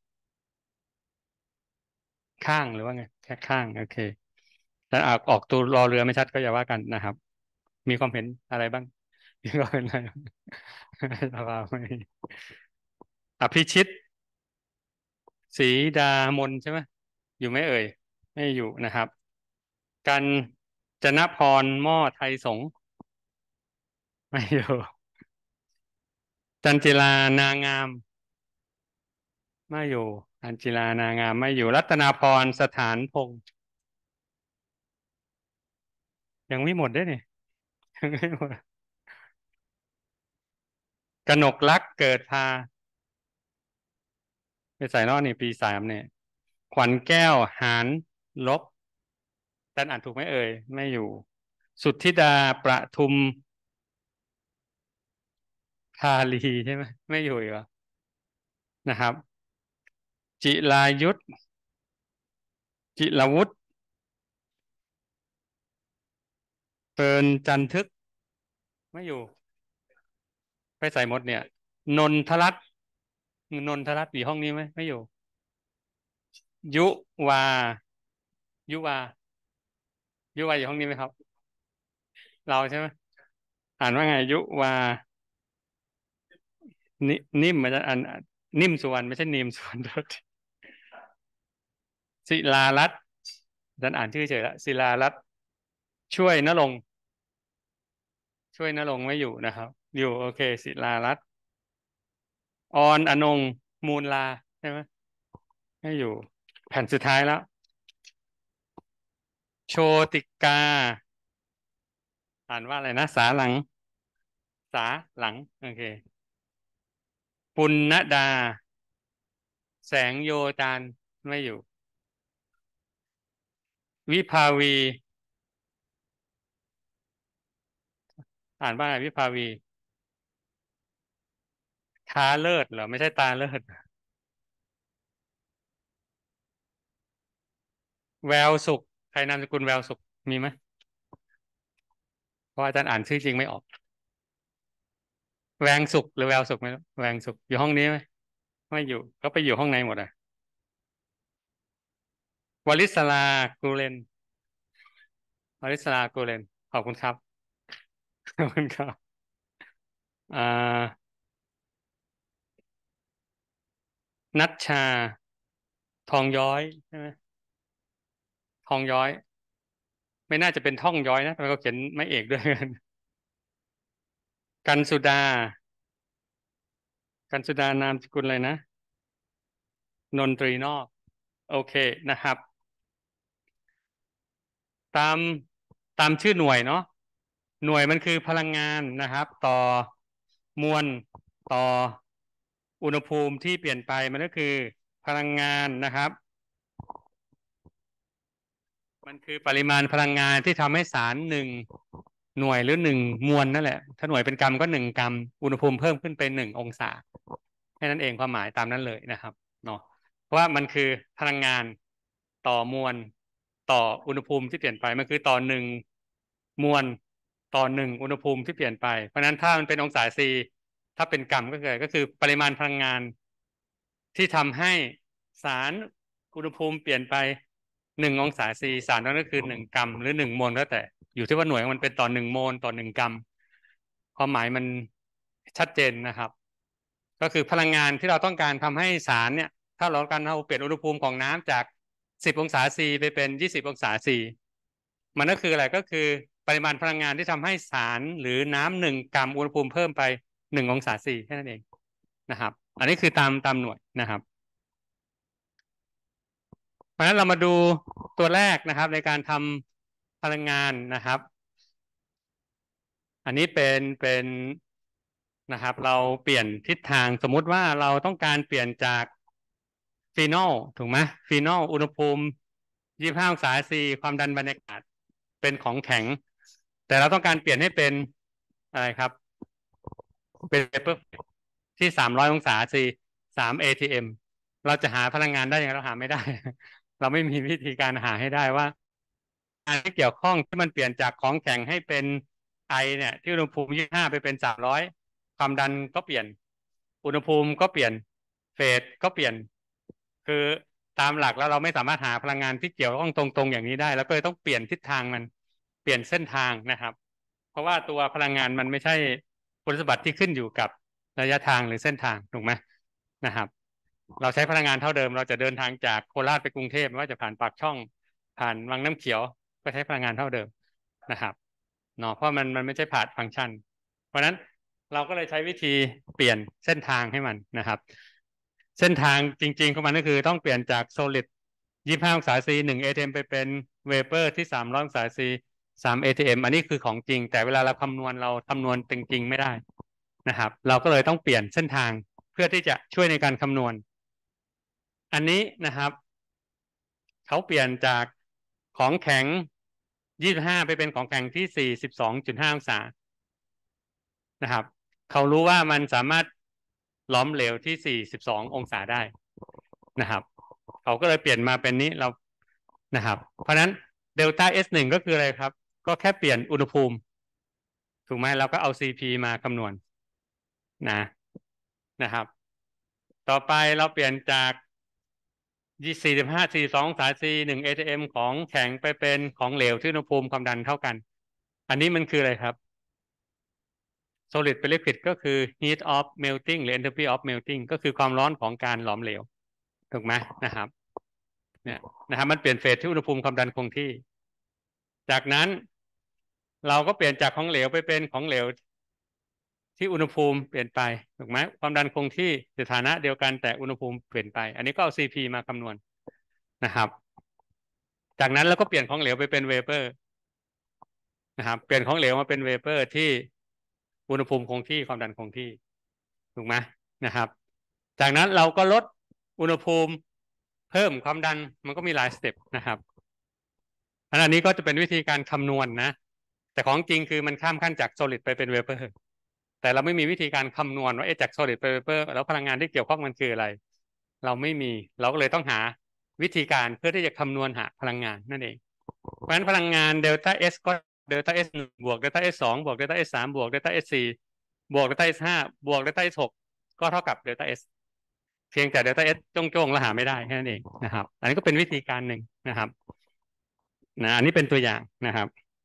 ข้างหรือว่าไงแค่ข้างโอเคแต่ออกออกตัวรอเรือไม่ชัดก็อย่าว่ากันนะครับมีความเห็นอะไรบ้างมีความเห็นอะไรบ้างสภาพไม่อภิชิตศรีดามนใช่ไหมอยู่ไหมเอ่ยไม่อยู่นะครับ กันจนพรหม้อไทยสงฆ์ไม่อยู่จันจิลานางามไม่อยู่จันจิลานางามไม่อยู่รัตนาพรสถานพงษ์ยังไม่หมดด้วยนี่ยังไม่หมดกนกลักษณ์เกิดพาไปใส่นอกนี่ปีสามเนี่ยขวัญแก้วหานลบแต่อ่านถูกไหมเอ่ยไม่อยู่สุทธิดาประทุมพาลีใช่ไหมไม่อยู่อีกเหรอนะครับจิรายุทธจิรวุฒิเปิลจันทึกไม่อยู่ไปใส่หมดเนี่ยนนทรัตน์นนทรัตน์อยู่ห้องนี้ไหมไม่อยู่ยุวายุวายุวาอยู่ห้องนี้ไหมครับเราใช่ไหมอ่านว่าไงยุวานินิ่มมันจะอ่านนิ่มสุวรรณไม่ใช่นิมสุวรรณศิลารัตน์ดันอ่านชื่อเฉยละศิลารัตน์ช่วยนรงค์ช่วยนรงค์ไม่อยู่นะครับอยู่โอเคศิลารัตน์ออนอนงมูลลาใช่ไหมไม่อยู่แผ่นสุดท้ายแล้วโชติกาอ่านว่าอะไรนะสาหลังสาหลังโอเคปุณณดาแสงโยจานไม่อยู่วิภาวีอ่านว่าไงวิภาวีท้าเลิศเหรอไม่ใช่ตาเลิศแววสุขใครนามสกุลแววสุขมีไหมเพราะอาจารย์อ่านชื่อจริงไม่ออกแวงสุขหรือแววสุขไหมรู้แวงสุขอยู่ห้องนี้ไหมไม่อยู่ก็ไปอยู่ห้องไหนหมดอ่ะวลิศลากูเลนวลิศลากูเลนขอบคุณครับขอบคุณครับอ่านัชชาทองย้อยใช่ไหมทองย้อยไม่น่าจะเป็นท่องย้อยนะทำไมเขาเขียนไม่เอกด้วยกันกันสุดากันสุดานามสกุลอะไรนะนนตรีนอกโอเคนะครับ ตามตามชื่อหน่วยเนาะหน่วยมันคือพลังงานนะครับต่อมวลต่ออุณหภูมิที่เปลี่ยนไปมันก็คือพลังงานนะครับมันคือปริมาณพลังงานที่ทำให้สารหนึ่งหน่วยหรือหนึ่งมวลนั่นแหละถ้าหน่วยเป็นกรัมก็หนึ่งกรัมอุณหภูมิเพิ่มขึ้นไปหนึ่งองศาแค่นั้นเองความหมายตามนั้นเลยนะครับเนาะเพราะว่ามันคือพลังงานต่อมวลต่ออุณหภูมิที่เปลี่ยนไปมันคือต่อหนึ่งมวลต่อหนึ่งอุณหภูมิที่เปลี่ยนไปเพราะฉะนั้นถ้ามันเป็นองศาซีถ้าเป็นกรัมก็คือก็คือปริมาณพลังงานที่ทำให้สารอุณหภูมิเปลี่ยนไปหนึ่งองศาซีสารนั้นก็คือหนึ่งกรัมหรือหนึ่งมวลก็แต่อยู่ที่ว่าหน่วยมันเป็นต่อหนึ่งโมลต่อหนึ่งกรัมความหมายมันชัดเจนนะครับ ก็คือพลังงานที่เราต้องการทำให้สารเนี่ยถ้าเราต้องการเราเปลี่ยนอุณหภูมิของน้ำจากสิบองศาซีไปเป็นยี่สิบองศาซีมันก็คืออะไรก็คือปริมาณพลังงานที่ทำให้สารหรือน้ำหนึ่งกรัมอุณหภูมิเพิ่มไปหนึ่งองศาซีแค่นั้นเองนะครับอันนี้คือตามตามหน่วยนะครับเพราะฉะนั้นเรามาดูตัวแรกนะครับในการทำพลังงานนะครับอันนี้เป็นเป็นนะครับเราเปลี่ยนทิศทางสมมุติว่าเราต้องการเปลี่ยนจากฟีนอลถูกไหมฟีนอลอุณหภูมิยี่สิบห้าองศาซีความดันบรรยากาศเป็นของแข็งแต่เราต้องการเปลี่ยนให้เป็นอะไรครับเป็นเปเปอร์ที่สามร้อยองศาซีสาม เอ ที เอ็ม เราจะหาพลังงานได้ยังไงเราหาไม่ได้ เราไม่มีวิธีการหาให้ได้ว่าอันที่เกี่ยวข้องที่มันเปลี่ยนจากของแข็งให้เป็นไอเนี่ยที่อุณหภูมิยี่สิบห้าไปเป็นสามร้อยความดันก็เปลี่ยนอุณหภูมิก็เปลี่ยนเฟสก็เปลี่ยนคือตามหลักแล้วเราไม่สามารถหาพลังงานที่เกี่ยวข้องตรงๆอย่างนี้ได้แล้วก็เลยต้องเปลี่ยนทิศทางมันเปลี่ยนเส้นทางนะครับเพราะว่าตัวพลังงานมันไม่ใช่คุณสมบัติที่ขึ้นอยู่กับระยะทางหรือเส้นทางถูกไหมนะครับเราใช้พลังงานเท่าเดิมเราจะเดินทางจากโคราชไปกรุงเทพไม่ว่าจะผ่านปากช่องผ่านวังน้ำเขียวก็ใช้พลังงานเท่าเดิมนะครับเนาะเพราะมันมันไม่ใช่ผ่านฟังก์ชันเพราะนั้นเราก็เลยใช้วิธีเปลี่ยนเส้นทางให้มันนะครับเส้นทางจริงๆของมันก็คือต้องเปลี่ยนจาก solid ยี่สิบห้าองศาซีหนึ่ง เอ ที เอ็ม ไปเป็น vapor ที่สามร้อยองศาซีสาม เอ ที เอ็ม อันนี้คือของจริงแต่เวลาเราคำนวณเราคำนวณจริงๆไม่ได้นะครับเราก็เลยต้องเปลี่ยนเส้นทางเพื่อที่จะช่วยในการคำนวณอันนี้นะครับเขาเปลี่ยนจากของแข็งยี่สิบห้าไปเป็นของแข็งที่ สี่สิบสองจุดห้า องศานะครับเขารู้ว่ามันสามารถหลอมเหลวที่ สี่สิบสอง องศาได้นะครับเขาก็เลยเปลี่ยนมาเป็นนี้เรานะครับเพราะนั้นเดลต้า เอส หนึ่ง ก็คืออะไรครับก็แค่เปลี่ยนอุณหภูมิถูกไหมเราก็เอา ซี พี มาคำนวณนะนะครับต่อไปเราเปลี่ยนจากสี่สิบห้า สี่สิบสององศาซีหนึ่ง เอ ที เอ็ม ของแข็งไปเป็นของเหลวที่อุณหภูมิความดันเท่ากันอันนี้มันคืออะไรครับ solid เป็น liquid ก็คือ heat of melting หรือ entropy of melting ก็คือความร้อนของการหลอมเหลวถูกไหมนะครับเนี่ยนะครับมันเปลี่ยนเฟสที่อุณหภูมิความดันคงที่ จากนั้นเราก็เปลี่ยนจากของเหลวไปเป็นของเหลวที่อุณหภูมิเปลี่ยนไปถูกไหมความดันคงที่สถานะเดียวกันแต่อุณหภูมิเปลี่ยนไปอันนี้ก็เอา ซี พี มาคำนวณนะครับจากนั้นเราก็เปลี่ยนของเหลวไปเป็นเวเปอร์นะครับเปลี่ยนของเหลวมาเป็นเวเปอร์ที่อุณหภูมิคงที่ความดันคงที่ถูกไหมนะครับจากนั้นเราก็ลดอุณหภูมิเพิ่มความดันมันก็มีหลายสเต็ปนะครับอันนี้ก็จะเป็นวิธีการคำนวณนะแต่ของจริงคือมันข้ามขั้นจาก solid ไปเป็น vapor แต่เราไม่มีวิธีการคำนวณว่าเอ๊ะจาก solid ไป vapor แล้วพลังงานที่เกี่ยวข้องมันคืออะไรเราไม่มีเราก็เลยต้องหาวิธีการเพื่อที่จะคำนวณหาพลังงานนั่นเองเพราะฉะนั้นพลังงานเดลต้า S ก็เดลต้า S หนึ่งบวกเดลต้า S สองบวกเดลต้า S สามบวกเดลต้า S สี่บวกเดลต้า S ห้าบวกเดลต้า S หกก็เท่ากับเดลต้า S เพียงแต่เดลต้า S จ้งๆแล้วหาไม่ได้แค่นั้นเองนะครับอันนี้ก็เป็นวิธีการหนึ่งนะครับนะอันนี้เป็นตัวอย่างนะครับ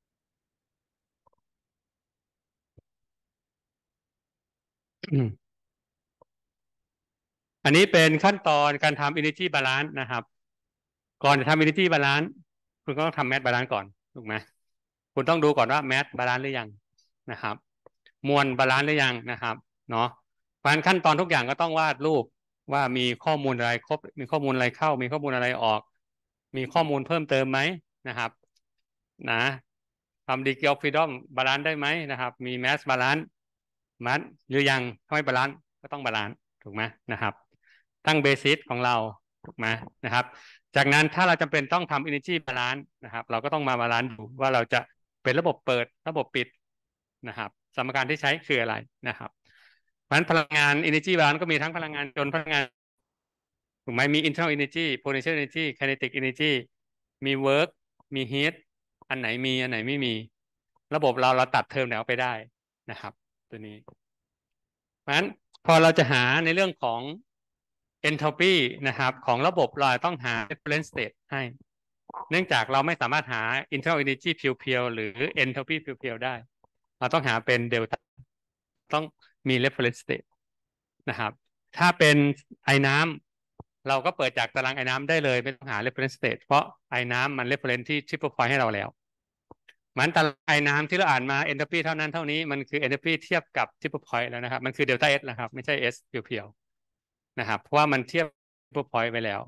อันนี้เป็นขั้นตอนการทำ energy balance นะครับก่อนจะทำ energy balance คุณก็ต้องทำ mass balance ก่อนถูกไหมคุณต้องดูก่อนว่า mass balance หรือยังนะครับมวลบาลานซ์หรือยังนะครับเนาะเพราะฉะนั้นขั้นตอนทุกอย่างก็ต้องวาดรูปว่ามีข้อมูลอะไรครบมีข้อมูลอะไรเข้ามีข้อมูลอะไรออกมีข้อมูลเพิ่มเติมไหมนะครับนะทำ degree of freedom บาลานซ์ได้ไหมนะครับมี mass balance มัดหรือยังถ้าไม่บาลานซ์ก็ต้องบาลานซ์ถูกไหมนะครับตั้งเบสิสของเราถูกไหมนะครับจากนั้นถ้าเราจำเป็นต้องทำ energy balance นะครับเราก็ต้องมาบาลานซ์ดูว่าเราจะเป็นระบบเปิดระบบปิดนะครับสมการที่ใช้คืออะไรนะครับเพราะฉะนั้นพลังงาน energy balance ก็มีทั้งพลังงานจนพลังงานถูกไหมมี internal energy potential energy kinetic energy มี work มี heat อันไหนมีอันไหนไม่มีระบบเราเราตัดเทอมไหนออกไปได้นะครับตัวนี้เพราะฉะนั้นพอเราจะหาในเรื่องของ entropy นะครับของระบบเราต้องหา reference state ให้เนื่องจากเราไม่สามารถหา internal energy เพียวๆหรือ enthalpy เพียวๆได้เราต้องหาเป็นเดลต้าต้องมี reference state นะครับถ้าเป็นไอ้น้ำเราก็เปิดจากตารางไอ้น้ำได้เลยไม่ต้องหา reference state เพราะไอ้น้ำมัน reference ที่ triple point ให้เราแล้วมันตารางไอ้น้ำที่เราอ่านมา enthalpy เท่านั้นเท่านี้มันคือ enthalpy เทียบกับ triple point แล้วนะครับมันคือ delta S นะครับไม่ใช่ S เพียวๆนะครับเพราะว่ามันเทียบ triple point ไปแล้ว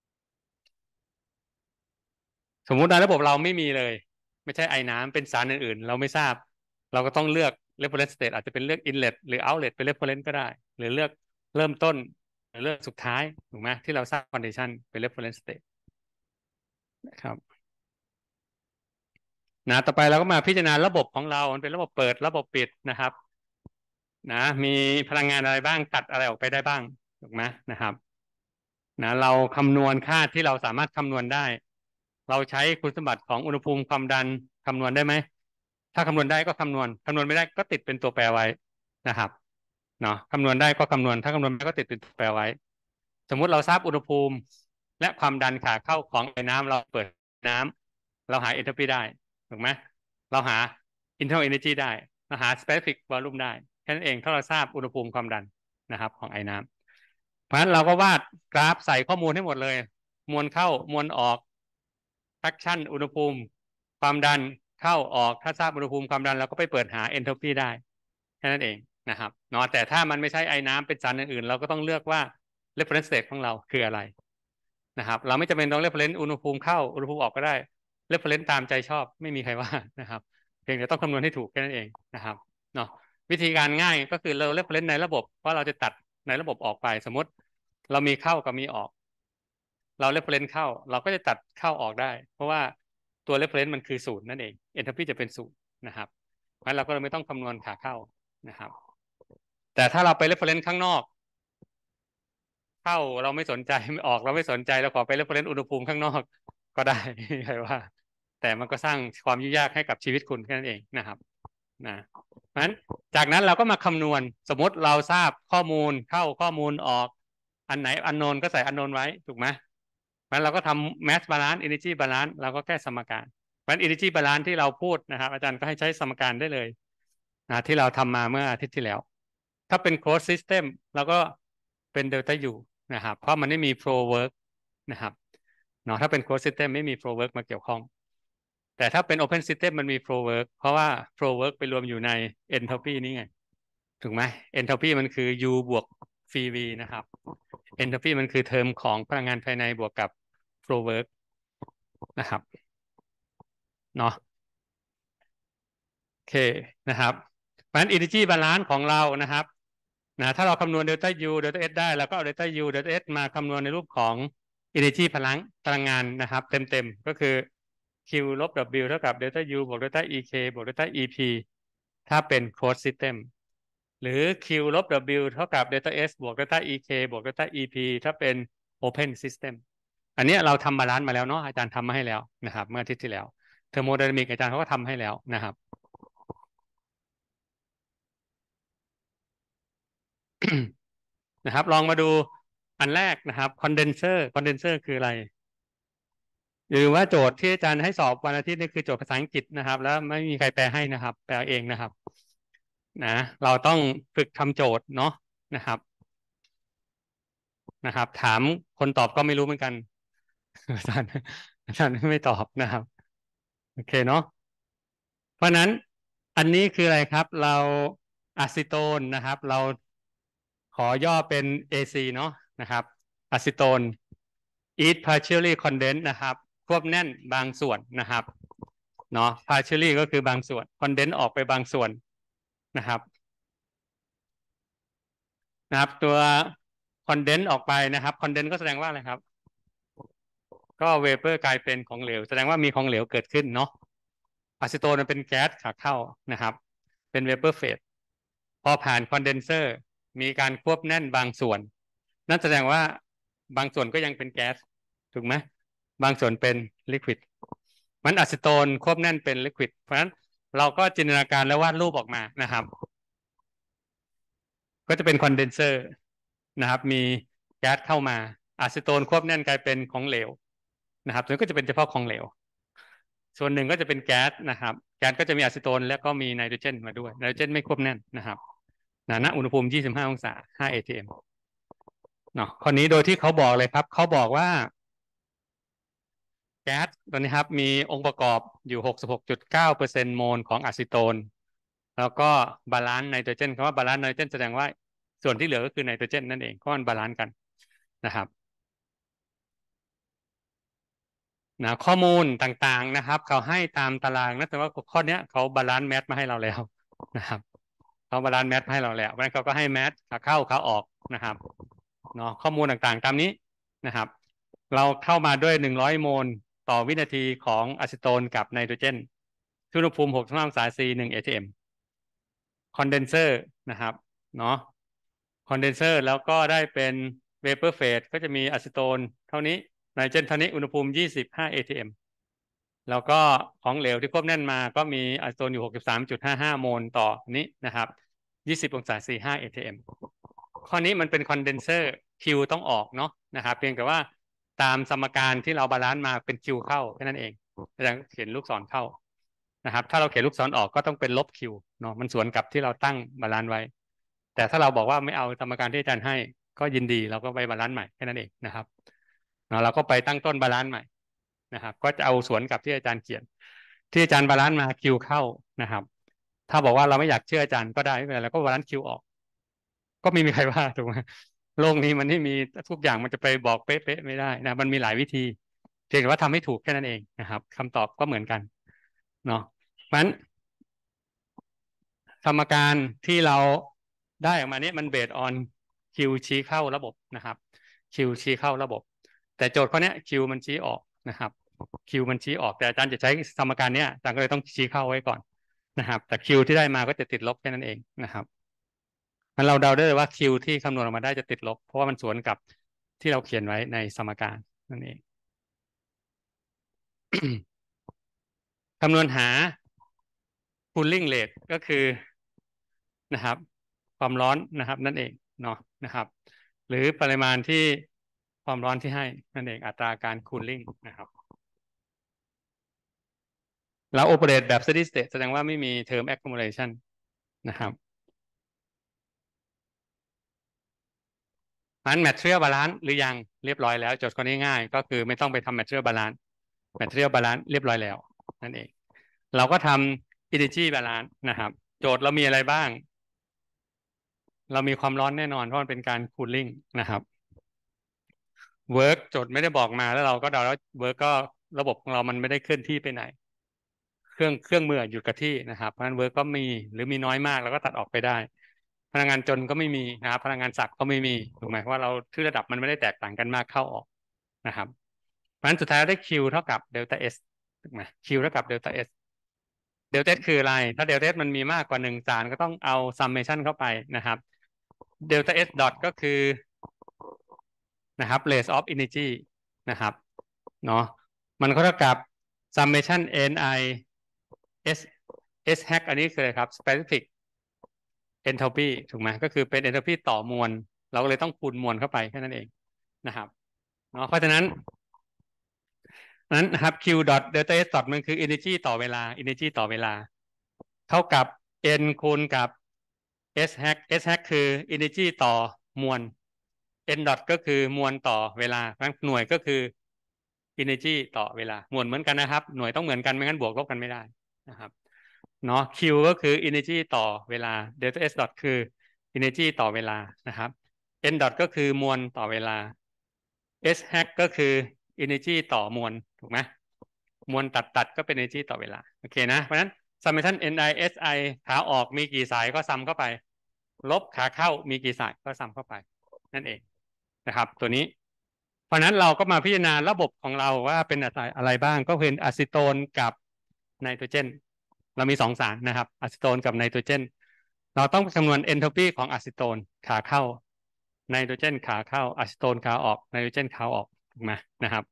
สมมุติในระบบเราไม่มีเลยไม่ใช่ไอ้น้ำเป็นสารอื่นๆเราไม่ทราบเราก็ต้องเลือก reference state อาจจะเป็นเลือก inlet หรือ outlet เป็น reference ก็ได้หรือเลือกเริ่มต้นหรือเลือกสุดท้ายถูกไหมที่เราทราบ condition เป็น reference state นะครับนะต่อไปเราก็มาพิจารณาระบบของเรามันเป็นระบบเปิดระบบปิดนะครับนะมีพลังงานอะไรบ้างตัดอะไรออกไปได้บ้างถูกไหมนะครับนะเราคำนวณค่าที่เราสามารถคำนวณได้เราใช้คุณสมบัติของอุณหภูมิความดันคำนวณได้ไหมถ้าคำนวณได้ก็คำนวณคำนวณไม่ได้ก็ติดเป็นตัวแปรไว้นะครับเนาะคำนวณได้ก็คำนวณถ้าคำนวณไม่ได้ก็ติดเป็นตัวแปรไว้สมมุติเราทราบอุณหภูมิและความดันขาเข้าของไอ้น้ำเราเปิดน้ำเราหาเอนโทรปีได้ถูกไหมเราหา internal energy ได้เราหา specific volume ได้แค่นั้นเองถ้าเราทราบอุณหภูมิความดันนะครับของไอ้น้ำเพราะฉะนั้นเราก็วาดกราฟใส่ข้อมูลให้หมดเลยมวลเข้ามวลออกทักชั่นอุณหภูมิความดันเข้าออกถ้าทราบอุณหภูมิความดันเราก็ไปเปิดหา entropy ได้แค่นั้นเองนะครับเนาะแต่ถ้ามันไม่ใช่ไอ้น้ำเป็นสารอื่นๆเราก็ต้องเลือกว่า reference state ของเราคืออะไรนะครับเราไม่จำเป็นต้อง reference อุณหภูมิเข้าอุณหภูมิออกก็ได้ reference ตามใจชอบไม่มีใครว่านะครับเพียงแต่ต้องคำนวณให้ถูกแค่นั้นเองนะครับเนาะวิธีการง่ายก็คือเรา reference ในระบบเพราะเราจะตัดในระบบออกไปสมมติเรามีเข้ากับมีออกเรา reference เข้าเราก็จะตัดเข้าออกได้เพราะว่าตัว reference มันคือศูนย์นั่นเอง entropy จะเป็นศูนย์นะครับเพราะฉะนั้นเราก็เลยไม่ต้องคำนวณขาเข้านะครับแต่ถ้าเราไป reference ข้างนอกเข้าเราไม่สนใจไม่ออกเราไม่สนใจเราขอไป reference อุณหภูมิข้างนอกก็ได้ใครว่าแต่มันก็สร้างความยุ่งยากให้กับชีวิตคุณแค่นั้นเองนะครับนะเพราะฉะนั้นจากนั้นเราก็มาคำนวณสมมติเราทราบข้อมูลเข้าข้อมูลออกอันไหนอันโนนก็ใส่อันโนนไว้ถูกไหมเพราะฉะนั้นเราก็ทำ mass balance energy balance เราก็แก้สมการเพราะฉะนั้น energy balance ที่เราพูดนะครับอาจารย์ก็ให้ใช้สมการได้เลยนะที่เราทำมาเมื่ออาทิตย์ที่แล้วถ้าเป็น closed system เราก็เป็น delta U นะครับเพราะมันไม่มี flow work นะครับเนาะถ้าเป็น closed system ไม่มี flow work มาเกี่ยวข้องแต่ถ้าเป็น open system มันมี flow work เพราะว่า flow work ไปรวมอยู่ใน enthalpy นี่ไงถูกไหม enthalpy มันคือ U บวก phi v นะครับ enthalpy มันคือเทอมของพลังงานภายในบวกกับ flow work นะครับเนาะโอเคนะครับเพราะฉะนั้น energy balance ของเรานะครับนะถ้าเราคำนวณ delta U delta S ได้เราก็เอา delta U delta S มาคำนวณในรูปของ energy พลังพลังงานนะครับเต็มๆก็คือ Q ลบ W เท่ากับ delta U บวก delta E K บวก delta E P ถ้าเป็น closed system หรือ Q ลบ W เท่ากับ delta S บวก delta E K บวก delta E P ถ้าเป็น open system อันนี้เราทำบาลานซ์มาแล้วเนาะอาจารย์ทำมาให้แล้วนะครับเมื่ออาทิตย์ที่แล้วเทอร์โมไดนามิกอาจารย์เขาก็ทำให้แล้วนะครับ นะครับลองมาดูอันแรกนะครับคอนเดนเซอร์คอนเดนเซอร์คืออะไรหรือว่าโจทย์ที่อาจารย์ให้สอบวันอาทิตย์นี่คือโจทย์ภาษาอังกฤษนะครับแล้วไม่มีใครแปลให้นะครับแปลเองนะครับนะเราต้องฝึกทำโจทย์เนาะนะครับนะครับถามคนตอบก็ไม่รู้เหมือนกันอาจารย์อาจารย์ไม่ตอบนะครับโอเคเนาะเพราะนั้นอันนี้คืออะไรครับเราอะซิโตนนะครับเราขอย่อเป็น เอ ซี เนาะนะครับอะซิโตน is partially condensed นะครับควบแน่นบางส่วนนะครับเนาะ partially ก็คือบางส่วน condense ออกไปบางส่วนนะครับนะครับตัว condense ออกไปนะครับ condense ก็แสดงว่าอะไรครับก็ vapor กลายเป็นของเหลวแสดงว่ามีของเหลวเกิดขึ้นเนาะอะซิโตนมันเป็นแก๊สขาเข้านะครับเป็น vapor phase พอผ่านคอนเดนเซอร์มีการควบแน่นบางส่วนนั่นแสดงว่าบางส่วนก็ยังเป็นแก๊สถูกไหมบางส่วนเป็นลิควิดมันอะซิโตนควบแน่นเป็นลิควิดเพราะฉะนั้นเราก็จินตนาการและวาดรูปออกมานะครับก็จะเป็นคอนเดนเซอร์นะครับมีแก๊สเข้ามาอะซิโตนควบแน่นกลายเป็นของเหลวนะครับส่วนก็จะเป็นเฉพาะของเหลวส่วนหนึ่งก็จะเป็นแก๊สนะครับแก๊สก็จะมีอะซิโตนแล้วก็มีไนโตรเจนมาด้วยไนโตรเจนไม่ควบแน่นนะครับณอุณหภูมิยี่สิบห้าองศาห้า เอ ที เอ็ม เนาะข้อนี้โดยที่เขาบอกเลยครับเขาบอกว่าแก๊สตัวนี้ครับมีองค์ประกอบอยู่ หกสิบหกจุดเก้าเปอร์เซ็นต์ โมลของอะซิโตนแล้วก็บาลานซ์ไนโตรเจนคำว่าบาลานซ์ไนโตรเจนแสดงว่าส่วนที่เหลือก็คือไนโตรเจนนั่นเองเพราะมันบาลานซ์กันนะครับนะข้อมูลต่างๆนะครับเขาให้ตามตารางนะแต่ว่าข้อนี้เขาบาลานซ์แมทมาให้เราแล้วนะครับเขาบาลานซ์แมทให้เราแล้วเพราะฉะนั้นเขาก็ให้แมทขาเข้าขาออกนะครับเนาะข้อมูลต่างๆตามนี้นะครับเราเข้ามาด้วยหนึ่งร้อยโมลต่อวินาทีของอะซิโตนกับไนโตรเจนอุณหภูมิหกสิบห้าองศา C หนึ่ง เอ ที เอ็ม คอนเดนเซอร์นะครับเนาะคอนเดนเซอร์แล้วก็ได้เป็นเวเปอร์เฟสก็จะมีอะซิโตนเท่านี้ไนโตรเจนเท่านี้อุณหภูมิยี่สิบห้า เอ ที เอ็ม แล้วก็ของเหลวที่ควบแน่นมาก็มีอะซิโตนอยู่ หกสิบสามจุดห้าห้า โมลต่อนี้นะครับยี่สิบองศา C ห้า เอ ที เอ็ม ข้อนี้มันเป็นคอนเดนเซอร์ Q ต้องออกเนาะนะครับเพียงแต่ว่าตามสมการที่เราบาลานซ์มาเป็น Q เข้าแค่นั้นเองอาจารย์เขียนลูกศรเข้านะครับถ้าเราเขียนลูกศรออกก็ต้องเป็นลบ Q เนาะมันสวนกับที่เราตั้งบาลานซ์ไว้แต่ถ้าเราบอกว่าไม่เอาสมการที่อาจารย์ให้ก็ยินดีเราก็ไปบาลานซ์ใหม่แค่นั้นเองนะครับเราก็ไปตั้งต้นบาลานซ์ใหม่นะครับก็จะเอาสวนกับที่อาจารย์เขียนที่อาจารย์บาลานซ์มา Q เข้านะครับถ้าบอกว่าเราไม่อยากเชื่ออาจารย์ก็ได้ไม่เป็นไรเราก็บาลานซ์ Q ออกก็ไม่มีใครว่าถูกไหมโลกนี้มันไม่มีทุกอย่างมันจะไปบอกเป๊ะๆไม่ได้นะมันมีหลายวิธีเพียงแต่ว่าทำให้ถูกแค่นั้นเองนะครับคำตอบก็เหมือนกันเนาะเพราะฉะนั้นสมการที่เราได้ออกมาเนี้มันเบสออนคิวชี้เข้าระบบนะครับคิวชี้เข้าระบบแต่โจทย์ข้อนี้คิวมันชี้ออกนะครับคิวมันชี้ออกแต่อาจารย์จะใช้สมการเนี้ยอาจารย์ก็เลยต้องชี้เข้าไว้ก่อนนะครับแต่คิวที่ได้มาก็จะติดลบแค่นั้นเองนะครับงั้นเราเดาได้เลยว่าคิวที่คำนวณออกมาได้จะติดลบเพราะว่ามันสวนกับที่เราเขียนไว้ในสมการนั่นเอง คำนวณหา cooling rate ก็คือนะครับความร้อนนะครับนั่นเองเนาะนะครับหรือปริมาณที่ความร้อนที่ให้นั่นเองอัตราการ cooling นะครับเรา operate แบบ steady state แสดงว่าไม่มี term accumulation นะครับนั้น material balance หรือยังเรียบร้อยแล้วโจทย์ข้อนี้ง่ายก็คือไม่ต้องไปทำ material balance material balance เรียบร้อยแล้วนั่นเองเราก็ทำ energy balance นะครับโจทย์เรามีอะไรบ้างเรามีความร้อนแน่นอนเพราะมันเป็นการ cooling นะครับ work โจทย์ไม่ได้บอกมาแล้วเราก็เดาแล้ว work ก็ระบบของเรามันไม่ได้เคลื่อนที่ไปไหนเครื่องเครื่องมืออยู่กับที่นะครับเพราะฉะนั้น work ก็มีหรือมีน้อยมากเราก็ตัดออกไปได้พนักงานจนก็ไม่มีนะครับพนักงานศักดิ์ก็ไม่มีถูกไหมเพราะว่าเราที่ระดับมันไม่ได้แตกต่างกันมากเข้าออกนะครับเพราะฉะนั้นสุดท้ายเราได้ Q เท่ากับเดลต้า S ถูกไหม Q เท่ากับเดลต้า S เดลต้า S คืออะไรถ้าเดลต้า S มันมีมากกว่าหนึ่งสารก็ต้องเอา summation เข้าไปนะครับเดลต้า S dot ก็คือนะครับ rate of energy นะครับเนาะมันก็เท่ากับ summation ni s s hack อันนี้คืออะไรครับ specific entropy ถูกไหมก็คือเป็น entropy ต่อมวลเราก็เลยต้องคูณมวลเข้าไปแค่นั้นเองนะครับเนาะเพราะฉะนั้นนั้นนะครับ q dot delta s dot มันคือ energy ต่อเวลา energy ต่อเวลาเท่ากับ n คูณกับ s hack s hack คือ energy ต่อมวล n dot ก็คือมวลต่อเวลาหน่วยก็คือ energy ต่อเวลาหมวลเหมือนกันนะครับหน่วยต้องเหมือนกันไม่งั้นบวกลบกันไม่ได้นะครับเนาะ Q ก็คือ energy ต่อเวลา delta S dot คือ energy ต่อเวลานะครับ N dot ก็คือมวลต่อเวลา S hack ก็คือ energy ต่อมวลถูกไหมมวลตัดตัดก็เป็น energy ต่อเวลาโอเคนะเพราะฉะนั้น summation ni si ขาออกมีกี่สายก็ซ้ำเข้าไปลบขาเข้ามีกี่สายก็ซ้ำเข้าไปนั่นเองนะครับตัวนี้เพราะนั้นเราก็มาพิจารณาระบบของเราว่าเป็นอะไรบ้างก็เป็นอะซิโตนกับไนโตรเจนเรามีสองสารนะครับอะซิโตนกับไนโตรเจนเราต้องคำนวณเอนโทรปีของอะซิโตนขาเข้าไนโตรเจนขาเข้าอะซิโตนขาออกไนโตรเจนขาออกถูกไหมนะครับ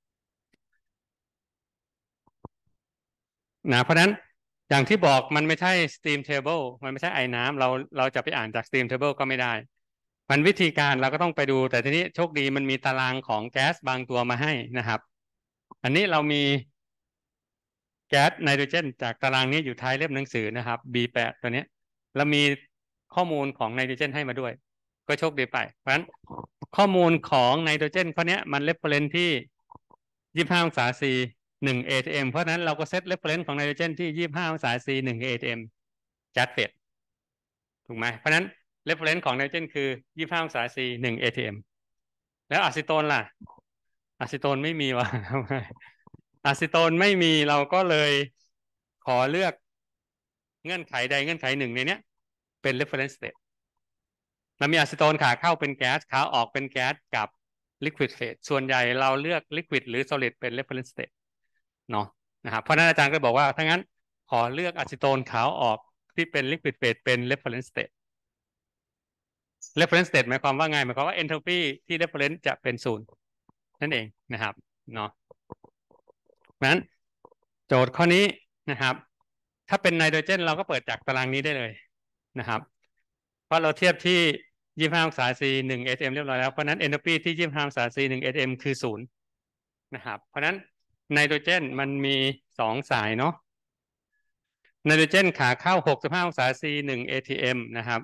นะเพราะนั้นอย่างที่บอกมันไม่ใช่ steam table มันไม่ใช่ไอ้น้ำเราเราจะไปอ่านจาก steam table ก็ไม่ได้มันวิธีการเราก็ต้องไปดูแต่ทีนี้โชคดีมันมีตารางของแก๊สบางตัวมาให้นะครับอันนี้เรามีแก๊สไนโตรเจนจากตารางนี้อยู่ท้ายเล่มหนังสือนะครับ บี แปด ตัวนี้เรามีข้อมูลของไนโตรเจนให้มาด้วยก็โชคดีไปเพราะฉะนั้นข้อมูลของไนโตรเจนข้อนี้มันเรฟเฟรนซ์ที่ยี่สิบห้าองศา C หนึ่ง เอ ที เอ็ม เพราะฉะนั้นเราก็เซตเรฟเฟรนซ์ของไนโตรเจนที่ยี่สิบห้าองศา C หนึ่ง เอ ที เอ็ม แก๊สเฟสถูกไหมเพราะฉะนั้นเรฟเฟรนซ์ของไนโตรเจนคือยี่สิบห้าองศา C หนึ่ง เอ ที เอ็ม แล้วอะซิโตนล่ะอะซิโตนไม่มีวะ อะซิโตนไม่มีเราก็เลยขอเลือกเงื่อนไขใดเงื่อนไขหนึ่งในนี้เป็น reference state เรามีอะซิโตนขาเข้าเป็นแก๊สขาออกเป็นแก๊สกับ liquid phase ส่วนใหญ่เราเลือก liquid หรือ solid เป็น reference state เนาะนะครับเพราะนั้นอาจารย์ก็บอกว่าถ้างั้นขอเลือกอะซิโตนขาวออกที่เป็น liquid phase เป็น reference state reference state หมายความว่าไงหมายความว่า entropy ที่ reference จะเป็นศูนย์นั่นเองนะครับเนาะเพราะฉะนั้นโจทย์ข้อนี้นะครับถ้าเป็นไนโตรเจนเราก็เปิดจากตารางนี้ได้เลยนะครับเพราะเราเทียบที่ยี่สิบห้าองศา C หนึ่ง เอ ที เอ็ม เรียบร้อยแล้วเพราะนั้น entropy ที่ยี่สิบห้าองศา C หนึ่ง เอ ที เอ็ม คือศูนย์นะครับเพราะนั้นไนโตรเจนมันมีสองสายเนาะไนโตรเจนขาเข้าหกสิบห้าองศา C หนึ่ง เอ ที เอ็ม นะครับ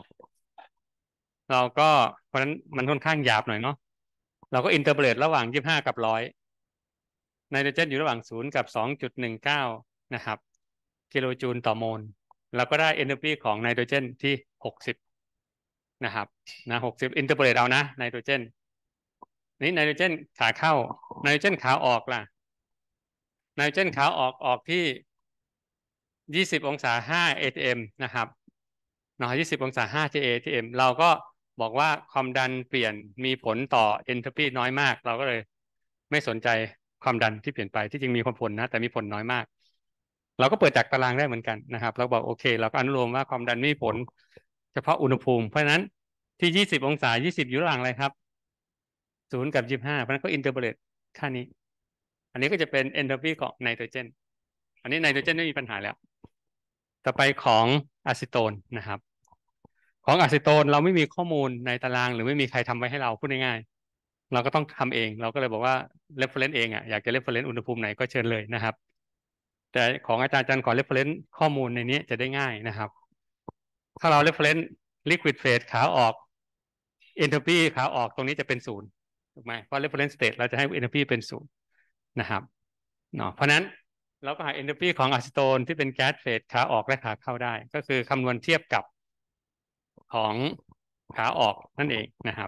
เราก็เพราะนั้นมันค่อนข้างหยาบหน่อยเนาะเราก็อินเตอร์เปรตระหว่างยี่สิบห้ากับหนึ่งร้อยไนโตรเจนอยู่ระหว่างศูนย์กับ สองจุดหนึ่งเก้า นะครับกิโลจูลต่อโมลเราก็ได้ entropy ของไนโตรเจนที่หกสิบนะครับนะหกสิบอินเตอร์เปรตเอานะไนโตรเจนนี่ไนโตรเจนขาเข้าไนโตรเจนขาออกล่ะไนโตรเจนขาออกออกที่ยี่สิบองศาห้า เอ ที เอ็ม นะครับเนาะยี่สิบองศาห้า เอ ที เอ็ม เราก็บอกว่าความดันเปลี่ยนมีผลต่อ entropy น้อยมากเราก็เลยไม่สนใจความดันที่เปลี่ยนไปที่จริงมีความผลนะแต่มีผลน้อยมากเราก็เปิดจากตารางได้เหมือนกันนะครับเราบอกโอเคเราก็อนุโลมว่าความดันไม่มีผลเฉพาะอุณหภูมิเพราะฉะนั้นที่ยี่สิบองศายี่สิบอยู่ระหว่างอะไรครับศูนย์กับยี่สิบห้าเพราะนั้นก็อินเตอร์โพเลตค่านี้อันนี้ก็จะเป็น entropy ของไนโตรเจนอันนี้ไนโตรเจนไม่มีปัญหาแล้วต่อไปของอะซิโตนนะครับของอะซิโตนเราไม่มีข้อมูลในตารางหรือไม่มีใครทำไว้ให้เราพูดง่ายๆเราก็ต้องทำเองเราก็เลยบอกว่า reference เองอ่ะอยากจะ reference อุณหภูมิไหนก็เชิญเลยนะครับแต่ของอาจารย์จันขอ reference ข้อมูลในนี้จะได้ง่ายนะครับถ้าเรา reference liquid phase ขาออก entropy ขาออกตรงนี้จะเป็นศูนย์ถูกไหมเพราะ reference state เราจะให้ entropy เป็นศูนย์นะครับเนาะเพราะนั้นเราก็หา entropy ของอะซิโตนที่เป็นแก๊สเฟสขาออกและขาเข้าได้ก็คือคำนวณเทียบกับของขาออกนั่นเองนะครับ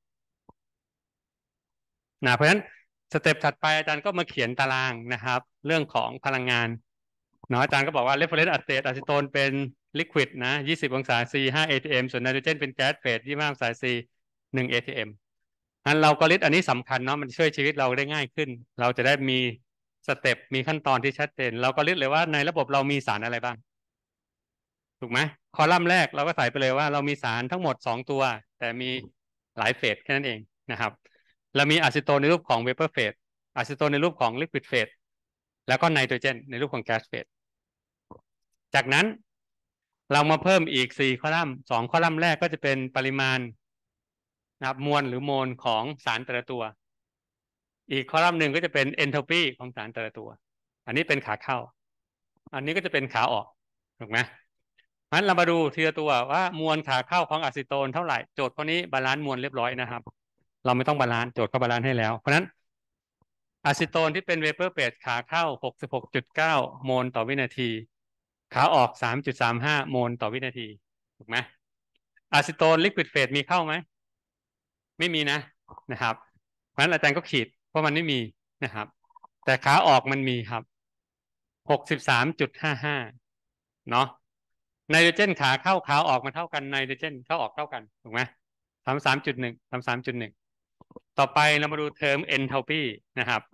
นะเพราะฉะนั้นสเต็ปถัดไปอาจารย์ก็มาเขียนตารางนะครับเรื่องของพลังงานเนาะอาจารย์ก็บอกว่า reference state อะซิโตนเป็น liquid นะยี่สิบองศา C ห้า เอ ที เอ็ม ส่วนไนโตรเจนเป็นแก๊สเฟสยี่สิบห้าองศา C หนึ่ง เอ ที เอ็ม อันเรากริดอันนี้สำคัญเนาะมันช่วยชีวิตเราได้ง่ายขึ้นเราจะได้มีสเต็ปมีขั้นตอนที่ชัดเจนเราก็ริดเลยว่าในระบบเรามีสารอะไรบ้างถูกไหมคอลัมน์แรกเราก็ใส่ไปเลยว่าเรามีสารทั้งหมดสองตัวแต่มีหลายเฟสแค่นั้นเองนะครับเรามีอะซิโตนในรูปของเวเปอร์เฟสอะซิโตนในรูปของลิควิดเฟสแล้วก็ไนโตรเจนในรูปของแก๊สเฟสจากนั้นเรามาเพิ่มอีกสี่คอลัมน์สองคอลัมน์แรกก็จะเป็นปริมาณนะครับมวลหรือโมลของสารแต่ละตัวอีกคอลัมน์หนึ่งก็จะเป็น entropy ของสารแต่ละตัวอันนี้เป็นขาเข้าอันนี้ก็จะเป็นขาออกถูกไหมงั้นเรามาดูทีละตัวว่ามวลขาเข้าของอะซิโตนเท่าไหร่โจทย์ข้อนี้บาลานซ์มวลเรียบร้อยนะครับเราไม่ต้องบาลานซ์โจทย์ก็บาลานซ์ให้แล้วเพราะนั้นอะซิโตนที่เป็นเวเปอร์เฟสขาเข้า หกสิบหกจุดเก้า โมลต่อวินาทีขาออก สามจุดสามห้า โมลต่อวินาทีถูกไหมอะซิโตนลิควิดเฟสมีเข้าไหมไม่มีนะนะครับเพราะฉะนั้นอาจารย์ก็ขีดเพราะมันไม่มีนะครับแต่ขาออกมันมีครับ หกสิบสามจุดห้าห้า เนาะไนโตรเจนขาเข้าขาออกมาเท่ากันไนโตรเจนเข้าออกเท่ากันถูกไหมสามสามจุดหนึ่งสามสามจุดหนึ่งต่อไปเรามาดูเทอม enthalpy นะครับ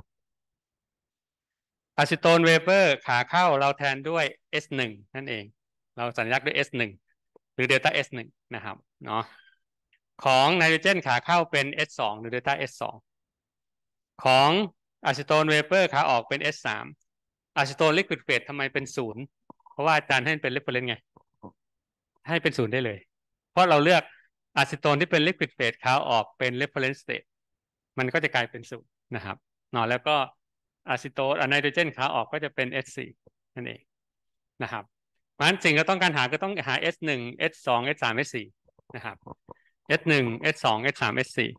อะซิโตนเวเปอร์ขาเข้าเราแทนด้วย เอส หนึ่ง นั่นเองเราสัญลักษณ์ด้วย เอส หนึ่ง หรือเดลต้า เอส หนึ่ง นะครับเนาะของไนโตรเจนขาเข้าเป็น เอส สอง หรือเดลต้า เอส สอง ของอะซิโตนเวเปอร์ขาออกเป็น เอส สาม อะซิโตนลิควิดเฟสทำไมเป็นศูนย์เพราะว่าอาจารย์ให้เป็น reference ไงให้เป็นศูนย์ได้เลยเพราะเราเลือกอะซิโตนที่เป็น liquid phase ขาออกเป็น reference state มันก็จะกลายเป็นศูนย์นะครับเนาะแล้วก็อะซิโตนไนโตรเจนขาออกก็จะเป็น เอส โฟร์ นั่นเองนะครับเพราะฉะนั้นสิ่งที่ต้องการหาก็ต้องหา เอส วัน เอส ทู เอส ทรี เอส โฟร์ นะครับ เอส วัน เอส ทู เอส ทรี เอส โฟร์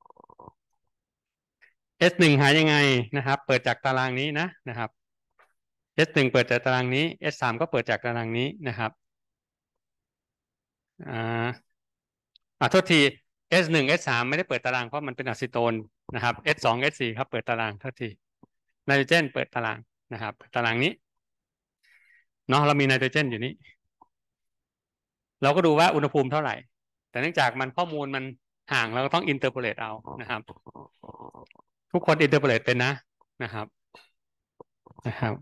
เอส วัน หายังไงนะครับเปิดจากตารางนี้นะนะครับ เอส วัน เปิดจากตารางนี้ เอส ทรี ก็เปิดจากตารางนี้นะครับอ่าอ่าโทษที เอส วัน เอส ทรี ไม่ได้เปิดตารางเพราะมันเป็นอะซิโตนนะครับ เอส ทู เอส โฟร์ ครับเปิดตารางโทษทีไนโตรเจนเปิดตารางนะครับตารางนี้เนาะเรามีไนโตรเจนอยู่นี้เราก็ดูว่าอุณหภูมิเท่าไหร่แต่เนื่องจากมันข้อมูลมันห่างเราก็ต้องอินเตอร์โพเลตเอานะครับทุกคนอินเตอร์โพเลตเป็นนะนะครับนะครับ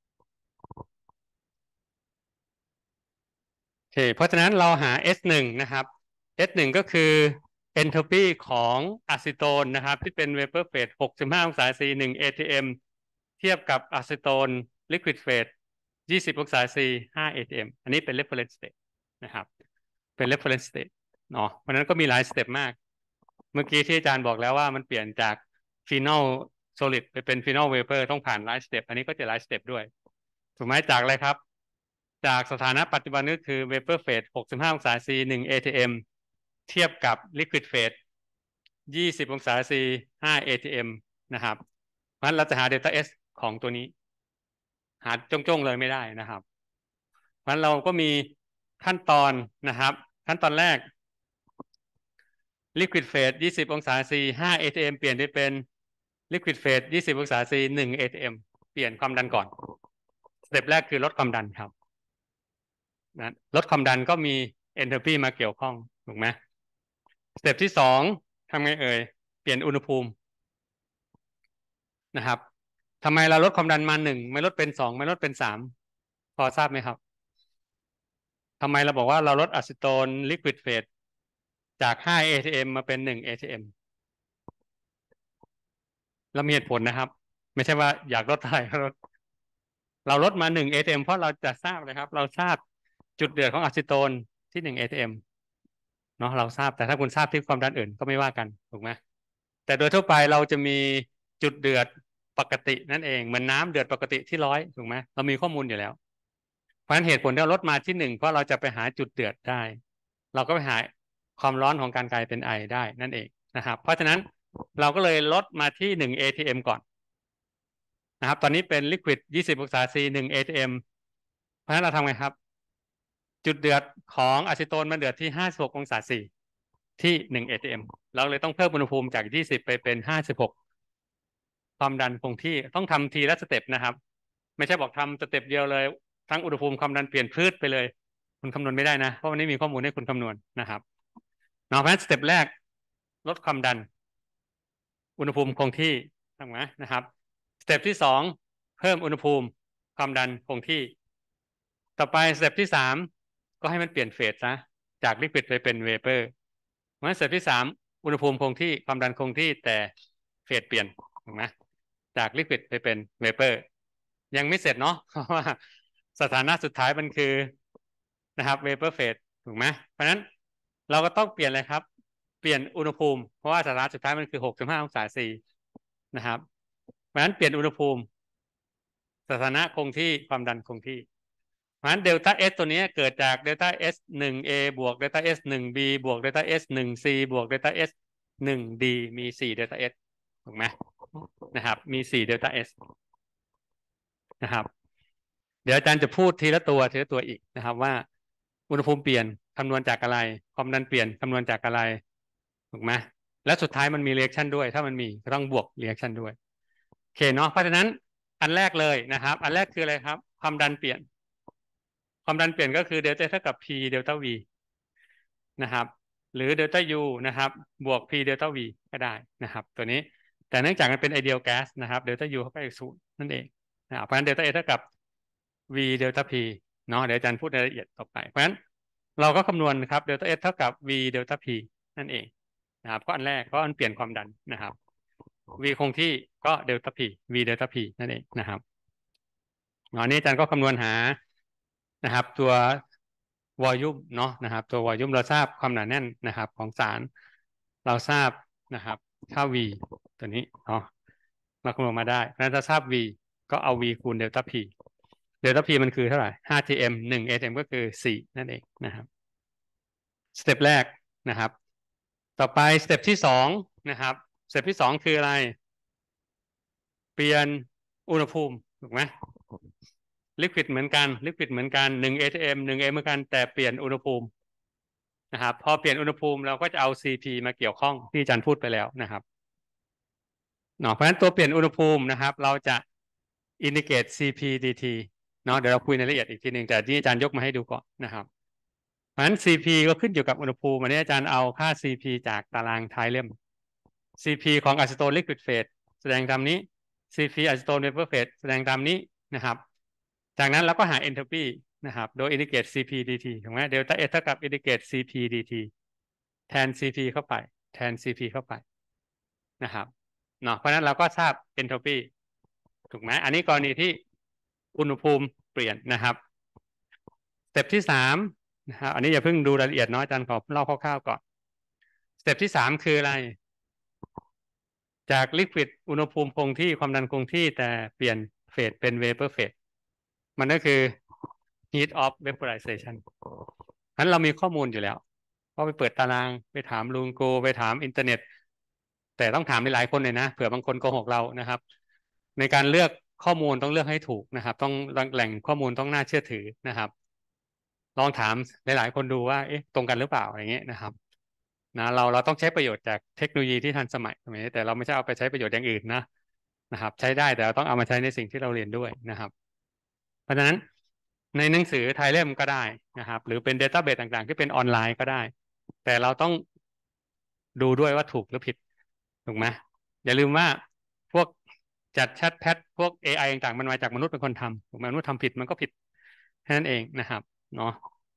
โอเคเพราะฉะนั้นเราหา เอส วัน นะครับ เอส วัน ก็คือ entropy ของอะซิโตนนะครับที่เป็น vapor phase หกสิบห้าองศา C หนึ่ง เอ ที เอ็ม เทียบกับอะซิโตน liquid phase ยี่สิบองศา C ห้า เอ ที เอ็ม อันนี้เป็น reference state นะครับเป็น reference state เนาะเพราะนั้นก็มีหลายสเต็ปมากเมื่อกี้ที่อาจารย์บอกแล้วว่ามันเปลี่ยนจาก final solid ไปเป็น final vapor ต้องผ่านหลายสเต็ปอันนี้ก็จะหลายสเต็ปด้วยถูกไหมจากอะไรครับจากสถานะปัจจุบันก็คือ vapor phase หกสิบห้าองศา C หนึ่ง เอ ที เอ็ม เทียบกับ liquid phase ยี่สิบองศา C ห้า เอ ที เอ็ม นะครับเพราะฉะนั้นเราจะหา delta S ของตัวนี้หาจ้องๆเลยไม่ได้นะครับเพราะฉะนั้นเราก็มีขั้นตอนนะครับขั้นตอนแรก liquid phase ยี่สิบองศา C ห้า เอ ที เอ็ม เปลี่ยนไปเป็น liquid phase ยี่สิบองศา C หนึ่ง เอ ที เอ็ม เปลี่ยนความดันก่อนสเต็ปแรกคือลดความดันครับนะลดความดันก็มี entropy มาเกี่ยวข้องถูกไหมสเต็ปที่สองทำไงเอ่ยเปลี่ยนอุณหภูมินะครับทำไมเราลดความดันมาหนึ่งไม่ลดเป็นสองไม่ลดเป็นสามพอทราบไหมครับทำไมเราบอกว่าเราลดอะซิโตน liquid phase จากห้า เอ ที เอ็ม มาเป็นหนึ่ง เอ ที เอ็ม เรามีเหตุผลนะครับไม่ใช่ว่าอยากลดเท่าไหร่ก็ลดเราลดมาหนึ่ง เอ ที เอ็ม เพราะเราจะทราบเลยครับเราทราบจุดเดือดของอะซิโตนที่หนึ่ง เอ ที เอ็ม เนาะเราทราบแต่ถ้าคุณทราบที่ความดันอื่นก็ไม่ว่ากันถูกไหมแต่โดยทั่วไปเราจะมีจุดเดือดปกตินั่นเองเหมือนน้ำเดือดปกติที่ร้อยถูกไหมเรามีข้อมูลอยู่แล้วเพราะฉะนั้นเหตุผลที่เราลดมาที่หนึ่งเพราะเราจะไปหาจุดเดือดได้เราก็ไปหาความร้อนของการกลายเป็นไอได้นั่นเองนะครับเพราะฉะนั้นเราก็เลยลดมาที่หนึ่ง เอ ที เอ็ม ก่อนนะครับตอนนี้เป็น liquid ยี่สิบองศา C หนึ่ง เอ ที เอ็ม เพราะฉะนั้นเราทำไงครับจุดเดือดของอะซิโตนมันเดือดที่ห้าสิบหกองศา C ที่หนึ่ง เอ ที เอ็ม เราเลยต้องเพิ่มอุณหภูมิจากยี่สิบไปเป็นห้าสิบหกความดันคงที่ต้องทำทีละสเต็ปนะครับไม่ใช่บอกทำสเต็ปเดียวเลยทั้งอุณหภูมิความดันเปลี่ยนพืชไปเลยคุณคำนวณไม่ได้นะเพราะวันนี้มีข้อมูลให้คุณคำนวณนะครับเนาะเพราะฉะนั้นสเต็ปแรกลดความดันอุณหภูมิคงที่ทำไงนะครับสเต็ปที่สองเพิ่มอุณหภูมิความดันคงที่ต่อไปสเต็ปที่สามก็ให้มันเปลี่ยนเฟสซะจากลิควิดไปเป็นเวเปอร์เพราะฉะนั้นสเต็ปที่สามอุณหภูมิคงที่ความดันคงที่แต่เฟสเปลี่ยนถูกไหมจากลิควิดไปเป็นเวเปอร์ยังไม่เสร็จเนาะเพราะว่าสถานะสุดท้ายมันคือนะครับเวเปอร์เฟสถูกไหมเพราะฉะนั้นเราก็ต้องเปลี่ยนเลยครับเปลี่ยนอุณหภูมิเพราะว่าสถานะสุดท้ายมันคือหกสิบห้าองศา C นะครับเพราะฉะนั้นเปลี่ยนอุณหภูมิสถานะคงที่ความดันคงที่เพราะฉะนั้นเดลต้า S ตัวนี้เกิดจากเดลต้า S หนึ่ง A บวกเดลต้า S หนึ่ง B บวกเดลต้า S หนึ่ง C บวกเดลต้า S หนึ่ง D มีสี่เดลต้า S ถูกไหมนะครับมีสี่เดลต้า S นะครับเดี๋ยวอาจารย์จะพูดทีละตัวทีละตัวอีกนะครับว่าอุณหภูมิเปลี่ยนคำนวณจากอะไรความดันเปลี่ยนคำนวณจากอะไรถูกไหมและสุดท้ายมันมีเรีแอคชั่นด้วยถ้ามันมีก็ต้องบวกเรีแอคชั่นด้วยโอเคเนาะเพราะฉะนั้นอันแรกเลยนะครับอันแรกคืออะไรครับความดันเปลี่ยนความดันเปลี่ยนก็คือเดลต้าเท่ากับ P เดลต้า V นะครับหรือเดลต้า U นะครับบวก P เดลต้า V ก็ได้นะครับตัวนี้แต่เนื่องจากมันเป็นไอเดียลแก๊สนะครับเดลต้า U เข้าไปอีกศูนย์นั่นเองนะครับเพราะฉะนั้นเดลต้า A เท่ากับ V เดลต้า P เนาะเดี๋ยวอาจารย์พูดรายละเอียดต่อไปเพราะฉะนั้นเราก็คำนวณครับเดลต้า S เท่ากับ V เดลต้า P นั่นเองนะครับก็อันแรกก็อันเปลี่ยนความดันนะครับ V คงที่ก็เดลต้า P V เดลต้า P นั่นเองนะครับอันนี้อาจารย์ก็คำนวณหานะครับตัววอลลุ่มเนาะนะครับตัววอลลุ่มเราทราบความหนาแน่นนะครับของสารเราทราบนะครับค่า V ตัวนี้เนาะมาคำนวณมาได้เพราะฉะนั้นถ้าทราบ v ก็เอา v คูณเดลต้า p เดลต้า p มันคือเท่าไหร่ ห้า ที เอ็ม หนึ่ง เอ ที เอ็ม ก็คือสี่นั่นเองนะครับสเต็ปแรกนะครับต่อไปสเต็ปที่สองนะครับสเต็ปที่สองคืออะไรเปลี่ยนอุณหภูมิถูกไหมลิควิดเหมือนกันลิควิดเหมือนกันหนึ่ง เอ ที เอ็ม หนึ่ง เอ เหมือนกันแต่เปลี่ยนอุณหภูมินะครับพอเปลี่ยนอุณหภูมิเราก็จะเอา ซี พี มาเกี่ยวข้องที่อาจารย์พูดไปแล้วนะครับเนาะเพราะฉะนั้นตัวเปลี่ยนอุณหภูมินะครับเราจะอินดิเกต ซี พี ดี ที เนาะเดี๋ยวเราคุยในรายละเอียดอีกทีหนึ่งแต่ที่อาจารย์ยกมาให้ดูก่อนนะครับเพราะฉะนั้น ซี พี ก็ขึ้นอยู่กับอุณหภูมิวันนี้อาจารย์เอาค่า ซี พี จากตารางท้ายเล่ม ซี พี ของอะซิโตนลิควิดเฟสแสดงตามนี้ ซี พี อะซิโตนเวเปอร์เฟสแสดงตามนี้นะครับจากนั้นเราก็หา entropy นะครับโดยอินดิเกต ซี พี ดี ที ถูกไหมเดลต้า S เท่ากับอินดิเกต ซี พี ดี ที แทน ซี พี เข้าไปแทน ซี พี เข้าไปนะครับเนาะเพราะฉะนั้นเราก็ทราบ entropy ถูกไหมอันนี้กรณีที่อุณหภูมิเปลี่ยนนะครับสเต็ปที่สามนะครับอันนี้อย่าเพิ่งดูรายละเอียดเนาะอาจารย์ขอเล่าคร่าวๆก่อนสเต็ปที่สามคืออะไรจากลิควิดอุณหภูมิคงที่ความดันคงที่แต่เปลี่ยนเฟสเป็นเวเปอร์เฟสมันก็คือ heat of vaporization นั้นเรามีข้อมูลอยู่แล้วก็ไปเปิดตารางไปถามลุงโกไปถามอินเทอร์เน็ตแต่ต้องถามหลายๆคนเลยนะเผื่อบางคนโกหกเรานะครับในการเลือกข้อมูลต้องเลือกให้ถูกนะครับต้องแหล่งข้อมูลต้องน่าเชื่อถือนะครับลองถามหลายๆคนดูว่าเอ๊ะตรงกันหรือเปล่าอย่างเงี้ยนะครับนะเราเราต้องใช้ประโยชน์จากเทคโนโลยีที่ทันสมัยแต่เราไม่ใช่เอาไปใช้ประโยชน์อย่างอื่นนะนะครับใช้ได้แต่เราต้องเอามาใช้ในสิ่งที่เราเรียนด้วยนะครับเพราะฉะนั้นในหนังสือไทยเล่มก็ได้นะครับหรือเป็น Database ต่างๆที่เป็นออนไลน์ก็ได้แต่เราต้องดูด้วยว่าถูกหรือผิดถูกไหมอย่าลืมว่าพวกจัดแชทแพทพวก เอ ไอ ต่างๆมันมาจากมนุษย์เป็นคนทำถูกไหมมนุษย์ทำผิดมันก็ผิดแค่นั้นเองนะครับเนาะ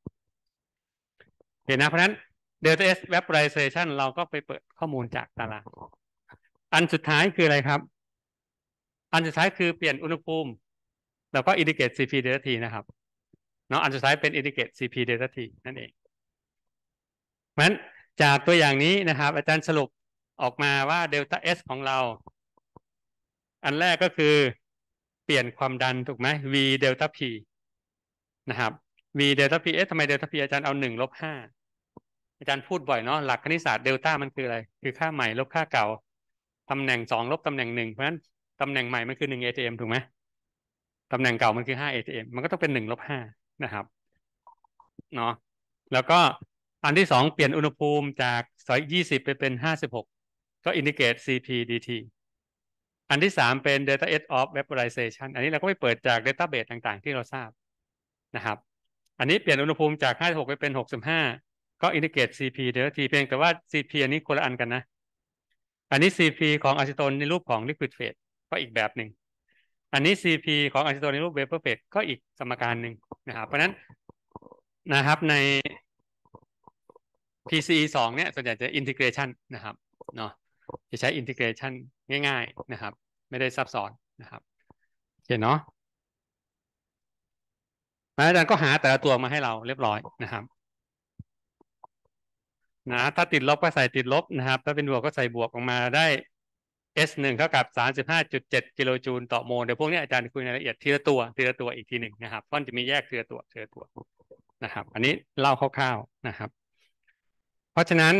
เห็นนะเพราะฉะนั้น Delta S Vaporization เราก็ไปเปิดข้อมูลจากตารางอันสุดท้ายคืออะไรครับอันสุดท้ายคือเปลี่ยนอุณหภูมิแล้วก็ indicate ซี พี delta t นะครับเนาะอันสุดท้ายเป็น indicate ซี พี delta t นั่นเองเพราะฉะนั้นจากตัวอย่างนี้นะครับอาจารย์สรุปออกมาว่า delta S ของเราอันแรกก็คือเปลี่ยนความดันถูกไหม V delta P นะครับ V delta P เอ๊ะทำไม delta P อาจารย์เอาหนึ่งลบห้าอาจารย์พูดบ่อยเนาะหลักคณิตศาสตร์เดลต้ามันคืออะไรคือค่าใหม่ลบค่าเก่าตำแหน่งสองลบตำแหน่งหนึ่งเพราะฉะนั้นตำแหน่งใหม่มันคือหนึ่ง เอ ที เอ็ม ถูกไหมตำแหน่งเก่ามันคือห้า เอ ที เอ็ม มันก็ต้องเป็นหนึ่งลบห้านะครับเนาะแล้วก็อันที่สองเปลี่ยนอุณหภูมิจากยี่สิบไปเป็นห้าสิบหกก็อินดิเกต ซี พี ดี ที อันที่สามเป็น data S of vaporization อันนี้เราก็ไปเปิดจาก database ต่างๆที่เราทราบนะครับอันนี้เปลี่ยนอุณหภูมิจากห้าสิบหกไปเป็นหกสิบห้าก็อินดิเกต ซี พี delta T เพียงแต่ว่า ซี พี อันนี้คนละอันกันนะอันนี้ ซี พี ของอะซิโตนในรูปของ liquid phase ก็อีกแบบหนึ่งอันนี้ ซี พี ของอะซิโตนในรูป vapor phase ก็อีกสมการหนึ่งนะครับเพราะนั้นนะครับใน พี ซี อี สองเนี่ยส่วนใหญ่จะ integration นะครับเนาะจะใช้ integration ง่ายๆนะครับไม่ได้ซับซ้อนนะครับโอเคเนาะแล้วอาจารย์ก็หาแต่ละตัวมาให้เราเรียบร้อยนะครับนะถ้าติดลบก็ใส่ติดลบนะครับถ้าเป็นบวกก็ใส่บวกออกมาได้ เอส หนึ่ง เท่ากับ สามสิบห้าจุดเจ็ด กิโลจูลต่อโมลเดี๋ยวพวกนี้อาจารย์คุยในรายละเอียดทีละตัวทีละตัวอีกทีหนึ่งนะครับเพราะจะมีแยกทีละตัวทีละตัวนะครับอันนี้เล่าคร่าวๆนะครับเพราะฉะนั้น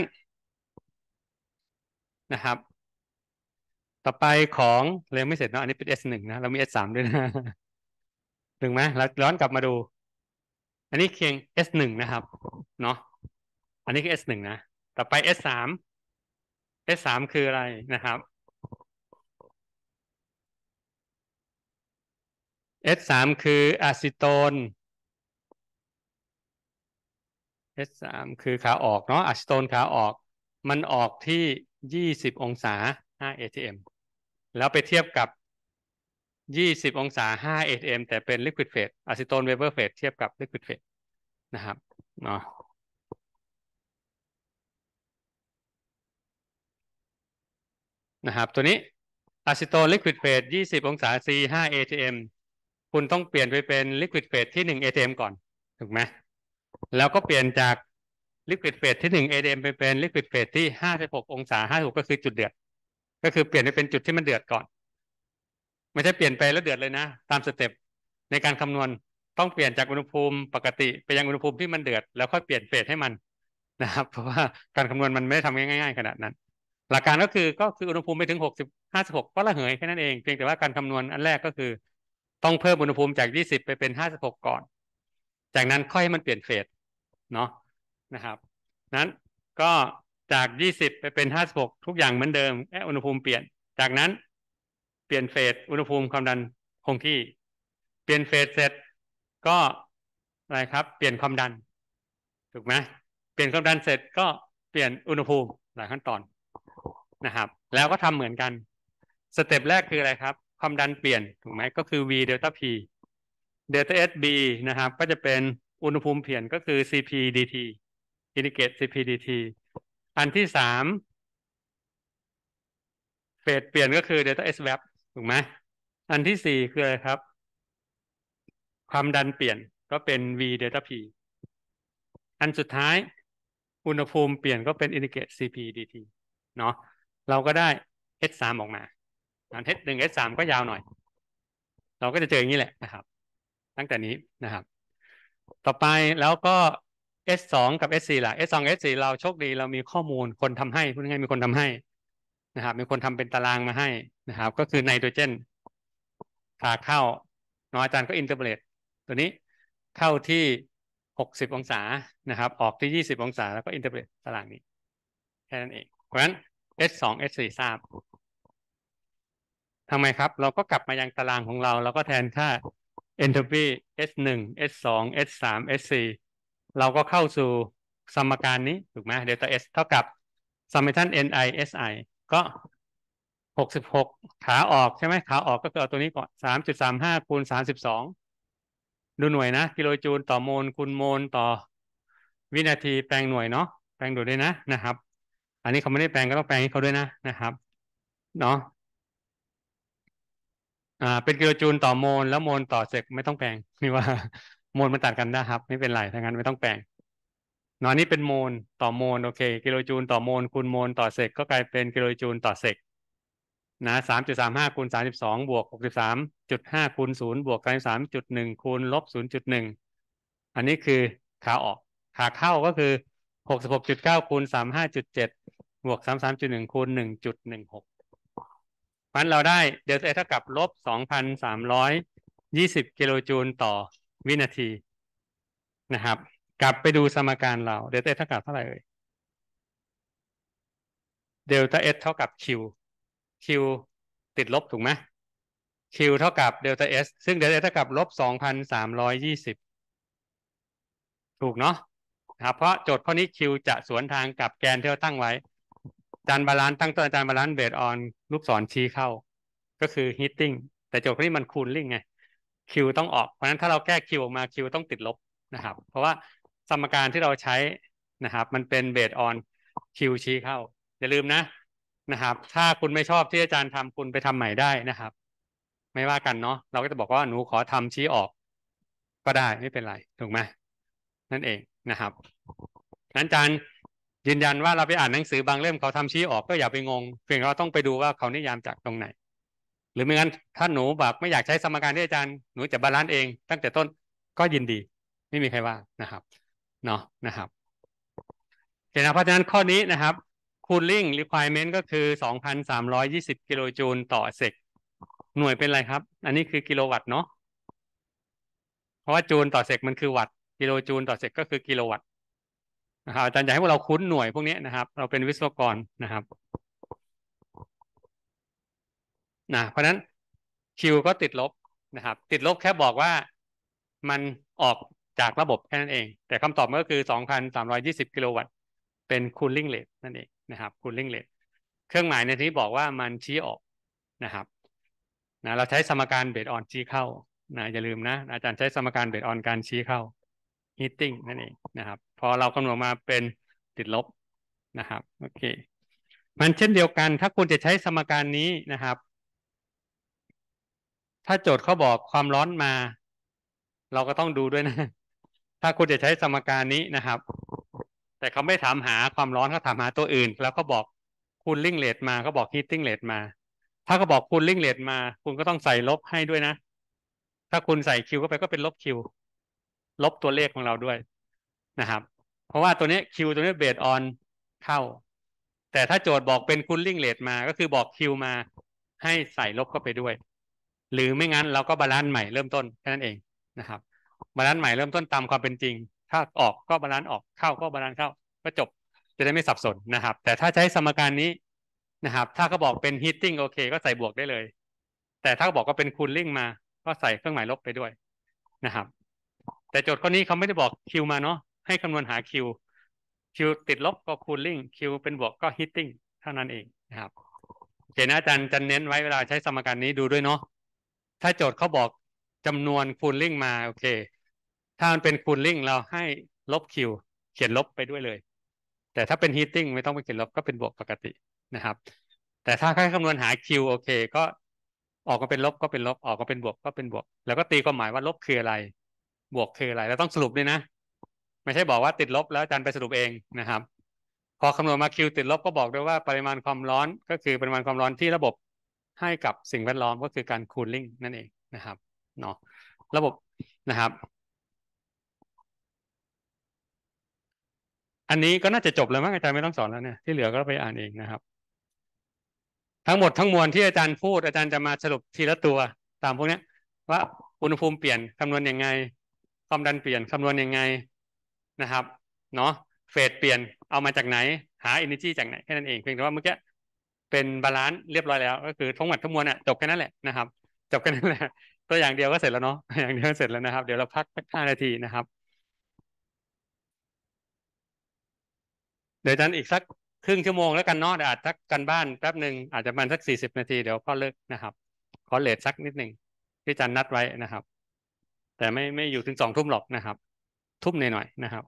นะครับต่อไปของเรียนไม่เสร็จเนาะอันนี้เป็น เอส หนึ่ง นะเรามี เอส สาม ด้วยนะถึงไหมแล้วย้อนกลับมาดูอันนี้เคียง เอส หนึ่ง นะครับเนาะอันนี้คือ เอส หนึ่ง นะต่อไป เอส สาม เอส สาม คืออะไรนะครับ เอส สาม คืออะซิโตน เอส สาม คือขาออกเนาะอะซิโตนขาออกมันออกที่ยี่สิบองศาห้า เอ ที เอ็ม แล้วไปเทียบกับยี่สิบองศาห้า เอ ที เอ็ม แต่เป็น liquid phase อะซิโตน vapor phase เทียบกับ liquid phase นะครับเนาะนะครับตัวนี้อะซิโตน liquid phase ยี่สิบองศา C ห้า เอ ที เอ็ม คุณต้องเปลี่ยนไปเป็น liquid phase ที่หนึ่ง เอ ที เอ็ม ก่อนถูกไหมแล้วก็เปลี่ยนจาก liquid phase ที่หนึ่ง เอ ที เอ็ม ไปเป็น liquid phase ที่ห้าสิบหกองศาห้าสิบหกก็คือจุดเดือดก็คือเปลี่ยนไปเป็นจุดที่มันเดือดก่อนไม่ใช่เปลี่ยนไปแล้วเดือดเลยนะตามสเต็ปในการคำนวณต้องเปลี่ยนจากอุณหภูมิปกติไปยังอุณหภูมิที่มันเดือดแล้วค่อยเปลี่ยนเฟสให้มันนะครับเพราะว่าการคำนวณมันไม่ได้ทำง่ายๆขนาดนั้นหลักการก็คือก็คืออุณหภูมิไปถึงหกสิบ ห้าสิบหกก็ระเหยแค่นั้นเองเพียงแต่ว่าการคำนวณอันแรกก็คือต้องเพิ่มอุณหภูมิจากยี่สิบไปเป็นห้าสิบหกก่อนจากนั้นค่อยให้มันเปลี่ยนเฟสเนาะนะครับนั้นก็จากยี่สิบไปเป็นห้าสิบหกทุกอย่างเหมือนเดิมแค่อุณหภูมิเปลี่ยนจากนั้นเปลี่ยนเฟสอุณหภูมิความดันคงที่เปลี่ยนเฟสเสร็จก็อะไรครับเปลี่ยนความดันถูกไหมเปลี่ยนความดันเสร็จก็เปลี่ยนอุณหภูมิหลายขั้นตอนนะครับแล้วก็ทำเหมือนกันสเต็ปแรกคืออะไรครับความดันเปลี่ยนถูกไหมก็คือ V เดลต้า P เดลต้า S B นะครับก็จะเป็นอุณหภูมิเปลี่ยนก็คือ ซี พี ดี ที อินดิเกต ซี พี ดี ที อันที่สามเฟสเปลี่ยนก็คือ Delta S V A P ถูกไหมอันที่สี่คืออะไรครับความดันเปลี่ยนก็เป็น V Delta P อันสุดท้ายอุณหภูมิเปลี่ยนก็เป็น Indicate ซี พี ดี ที เนาะเราก็ได้ H สามออกมาอัน H หนึ่ง H สามก็ยาวหน่อยเราก็จะเจออย่างนี้แหละนะครับตั้งแต่นี้นะครับต่อไปแล้วก็ S สอง กับ S สี่ล่ะ S สอง S สี่เราโชคดีเรามีข้อมูลคนทำให้พูดง่ายๆมีคนทำให้นะครับมีคนทำเป็นตารางมาให้นะครับก็คือไนโตรเจนขาเข้าน้องอาจารย์ก็อินเทอร์เบรตตัวนี้เข้าที่หกสิบองศานะครับออกที่ยี่สิบองศาแล้วก็อินเทอร์เบรตตารางนี้แค่นั้นเองเพราะฉะนั้น S สอง S สี่ทราบทำไมครับเราก็กลับมายังตารางของเราแล้วก็แทนค่า entropy S หนึ่ง S สอง S สาม S สี่เราก็เข้าสู่สมการนี้ถูกไหม delta S เท่ากับ summation Ni Si ก็หกสิบหกขาออกใช่ไหมขาออกก็คือเอาตัวนี้ก่อน สามจุดสามห้า คูณ สามสิบสอง ดูหน่วยนะกิโลจูลต่อโมลคูณโมลต่อวินาทีแปลงหน่วยเนาะแปลงดูด้วยนะนะครับอันนี้เขาไม่ได้แปลงก็ต้องแปลงให้เขาด้วยนะนะครับเนาะอ่าเป็นกิโลจูลต่อโมลแล้วโมลต่อเซกไม่ต้องแปลงนี่ว่าโมลมันตัดกันได้ครับไม่เป็นไรถ้างั้นไม่ต้องแปลงเนาะนี่เป็นโมลต่อโมลโอเคกิโลจูลต่อโมลคูณโมลต่อเซกก็กลายเป็นกิโลจูลต่อเซกนะสามจุดสามห้าคูณสามสิบสองบวกหกสิบสามจุดห้าคูณศูนย์บวกสามสิบสามจุดหนึ่งคูณลบศูนย์จุดหนึ่งอันนี้คือขาออกขาเข้าก็คือหกสิบหกจุดเก้าคูณสามห้าจุดเจ็ดบวกสามสามจุดหนึ่งคูณหนึ่งจุดหนึ่งหกมันเราได้เดลต้าเท่ากับลบสองพันสามร้อยยี่สิบกิโลจูลต่อวินาทีนะครับกลับไปดูสมการเราเดลต้าเท่ากับเท่าไหร่เอ่ยเดลต้าเอสเท่ากับ Q Q ติดลบถูกไหม Q เท่ากับเดลต้า S ซึ่งเดลต้าเท่ากับลบสองพันสามร้อยยี่สิบถูกเนาะนะครับเพราะโจทย์ข้อนี้ Q จะสวนทางกับแกนที่เราตั้งไว้จานบาลานซ์ตั้งต้นจานบาลานซ์เบสออนลูกศรชี้เข้าก็คือ heating แต่โจทย์ข้อนี้มัน cooling ไง Q ต้องออกเพราะฉะนั้นถ้าเราแก้ Q ออกมา Q ต้องติดลบนะครับเพราะว่าสมการที่เราใช้นะครับมันเป็นเบสออน Q ชี้เข้าอย่าลืมนะนะครับถ้าคุณไม่ชอบที่อาจารย์ทำคุณไปทำใหม่ได้นะครับไม่ว่ากันเนาะเราก็จะบอกว่าหนูขอทำชี้ออกก็ได้ไม่เป็นไรถูกไหมนั่นเองนะครับนั้นอาจารย์ยืนยันว่าเราไปอ่านหนังสือบางเล่มเขาทำชี้ออกก็อย่าไปงงเพียงเราต้องไปดูว่าเขานิยามจากตรงไหนหรือไม่งั้นถ้าหนูแบบไม่อยากใช้สมการที่อาจารย์หนูจะบาลานซ์เองตั้งแต่ต้นก็ยินดีไม่มีใครว่านะครับเนาะนะครับเห็นนะเพราะฉะนั้นข้อนี้นะครับ cooling requirement ก็คือ สองพันสามร้อยยี่สิบ กิโลจูลต่อเซกหน่วยเป็นอะไรครับอันนี้คือกิโลวัตต์เนาะเพราะว่าจูลต่อเซกมันคือวัตต์กิโลจูลต่อเซกก็คือกิโลวัตต์นะครับอาจารย์อยากให้พวกเราคุ้นหน่วยพวกนี้นะครับเราเป็นวิศวกรนะครับนะเพราะนั้น Q ก็ติดลบนะครับติดลบแค่บอกว่ามันออกจากระบบแค่นั้นเองแต่คำตอบมันก็คือ สองพันสามร้อยยี่สิบ กิโลวัตต์เป็น cooling rate นั่นเองนะครับ cooling rate เครื่องหมายในที่บอกว่ามันชี้ออกนะครับนะเราใช้สมการเบสออนชี้เข้านะอย่าลืมนะอาจารย์ใช้สมการเบสออนการชี้เข้า heating นั่นเองนะครับพอเราคำนวณมาเป็นติดลบนะครับโอเคมันเช่นเดียวกันถ้าคุณจะใช้สมการนี้นะครับถ้าโจทย์เขาบอกความร้อนมาเราก็ต้องดูด้วยนะถ้าคุณจะใช้สมการนี้นะครับแต่เขาไม่ถามหาความร้อนเขาถามหาตัวอื่นแล้วก็บอก cooling rate มาเขาบอก heating rate มาถ้าเขาบอกคูลลิ่งเรทมาคุณก็ต้องใส่ลบให้ด้วยนะถ้าคุณใส่คิวเข้าไปก็เป็นลบคิวลบตัวเลขของเราด้วยนะครับเพราะว่าตัวนี้คิวตัวนี้เบสออนเข้าแต่ถ้าโจทย์บอกเป็นคูลลิ่งเรทมาก็คือบอกคิวมาให้ใส่ลบเข้าไปด้วยหรือไม่งั้นเราก็บาลานซ์ใหม่เริ่มต้นแค่นั้นเองนะครับบาลานซ์ใหม่เริ่มต้นตามความเป็นจริงถ้าออกก็บาลานซ์ออกเข้าก็บาลานซ์เข้าก็จบจะได้ไม่สับสนนะครับแต่ถ้าใช้สมการนี้นะครับถ้าเขาบอกเป็น heating โอเคก็ใส่บวกได้เลยแต่ถ้าบอกว่าเป็น cooling มาก็ใส่เครื่องหมายลบไปด้วยนะครับแต่โจทย์ข้อนี้เขาไม่ได้บอก Q มาเนาะให้คำนวณหา Q Q ติดลบก็ cooling Q เป็นบวกก็ heating เท่านั้นเองนะครับโอเคนะอาจารย์จะเน้นไว้เวลาใช้สมการนี้ดูด้วยเนาะถ้าโจทย์เขาบอกจำนวน cooling มาโอเคถ้ามันเป็น cooling เราให้ลบ Q เขียนลบไปด้วยเลยแต่ถ้าเป็น heating ไม่ต้องไปเขียนลบก็เป็นบวกปกตินะครับแต่ถ้าให้คำนวณหา Q โอเคก็ออกมาเป็นลบก็เป็นลบออกมาเป็นบวกก็เป็นบวกแล้วก็ตีความหมายว่าลบคืออะไรบวกคืออะไรเราต้องสรุปด้วยนะไม่ใช่บอกว่าติดลบแล้วอาจารย์ไปสรุปเองนะครับพอคำนวณมา Q ติดลบก็บอกด้วยว่าปริมาณความร้อนก็คือปริมาณความร้อนที่ระบบให้กับสิ่งแวดล้อมก็คือการ cooling นั่นเองนะครับเนาะระบบนะครับอันนี้ก็น่าจะจบแล้วมั้งอาจารย์ไม่ต้องสอนแล้วเนี่ยที่เหลือก็ไปอ่านเองนะครับทั้งหมดทั้งมวลที่อาจารย์พูดอาจารย์จะมาสรุปทีละตัวตามพวกนี้ว่าอุณหภูมิเปลี่ยนคำนวณยังไงความดันเปลี่ยนคำนวณยังไงนะครับเนาะเฟสเปลี่ยนเอามาจากไหนหา energy จากไหนแค่นั้นเองเพียงแต่ว่าเมื่อกี้เป็นบาลานซ์เรียบร้อยแล้วก็คือทั้งหมดทั้งมวลอ่ะจบแค่นั้นแหละนะครับจบแค่นั้นแหละตัวอย่างเดียวก็เสร็จแล้วเนาะอย่างเดียวก็เสร็จแล้วนะครับเดี๋ยวเราพักสักห้านาทีนะครับเดี๋ยวอาจารย์อีกสักครึ่งชั่วโมงแล้วกันเนาะเดี๋ยวอาจสักกันบ้านแป๊บหนึ่งอาจจะประมาณสักสี่สิบนาทีเดี๋ยวก็เลิกนะครับขอเลทสักนิดหนึ่งที่อาจารย์นัดไว้นะครับแต่ไม่ไม่อยู่ถึงสองทุ่มหรอกนะครับทุ่มหน่อยๆนะครับ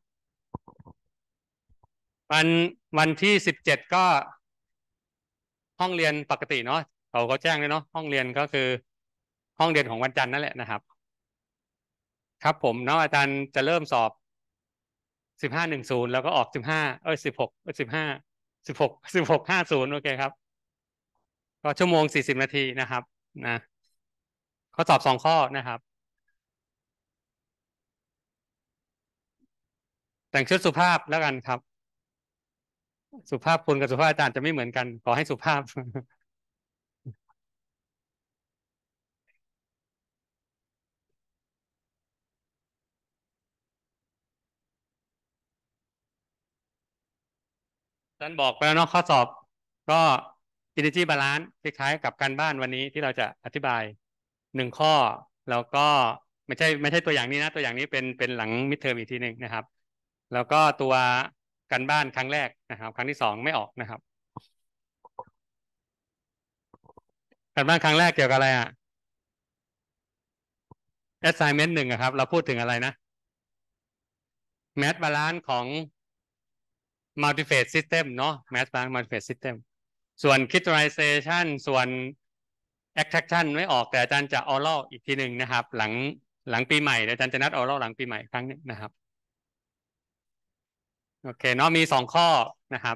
วันวันที่สิบเจ็ดก็ห้องเรียนปกติเนาะเขาก็แจ้งเลยเนาะห้องเรียนก็คือห้องเรียนของวันจันทร์นั่นแหละนะครับครับผมเนาะอาจารย์จะเริ่มสอบสิบห้าหนึ่งศูนย์แล้วก็ออกสิบห้าเอ้ยสิบหกเอ้ยสิบห้าสิบหกสิบหกห้าศูนย์โอเคครับก็ชั่วโมงสี่สิบนาทีนะครับนะข้อสอบสองข้อนะครับแต่งชุดสุภาพแล้วกันครับสุภาพคุณกับสุภาพอาจารย์จะไม่เหมือนกันขอให้สุภาพ ท่านบอกไปแล้วเนาะข้อสอบก็ energy balance คล้ายๆกับการบ้านวันนี้ที่เราจะอธิบายหนึ่งข้อแล้วก็ไม่ใช่ไม่ใช่ตัวอย่างนี้นะตัวอย่างนี้เป็นเป็นหลังมิดเทอมอีกทีหนึ่งนะครับแล้วก็ตัวการบ้านครั้งแรกนะครับครั้งที่สองไม่ออกนะครับการบ้านครั้งแรกเกี่ยวกับอะไรอ่ะ assignment หนึ่งอะครับเราพูดถึงอะไรนะ mass balance ของ multi-phase system เนาะ mass balance multi-phase system ส่วน crystallization ส่วน extraction ไม่ออกแต่อาจารย์จะ oral อีกทีหนึ่งนะครับหลังหลังปีใหม่อาจารย์จะนัด oral หลังปีใหม่ครั้งนึงนะครับโอเคเนาะมีสองข้อนะครับ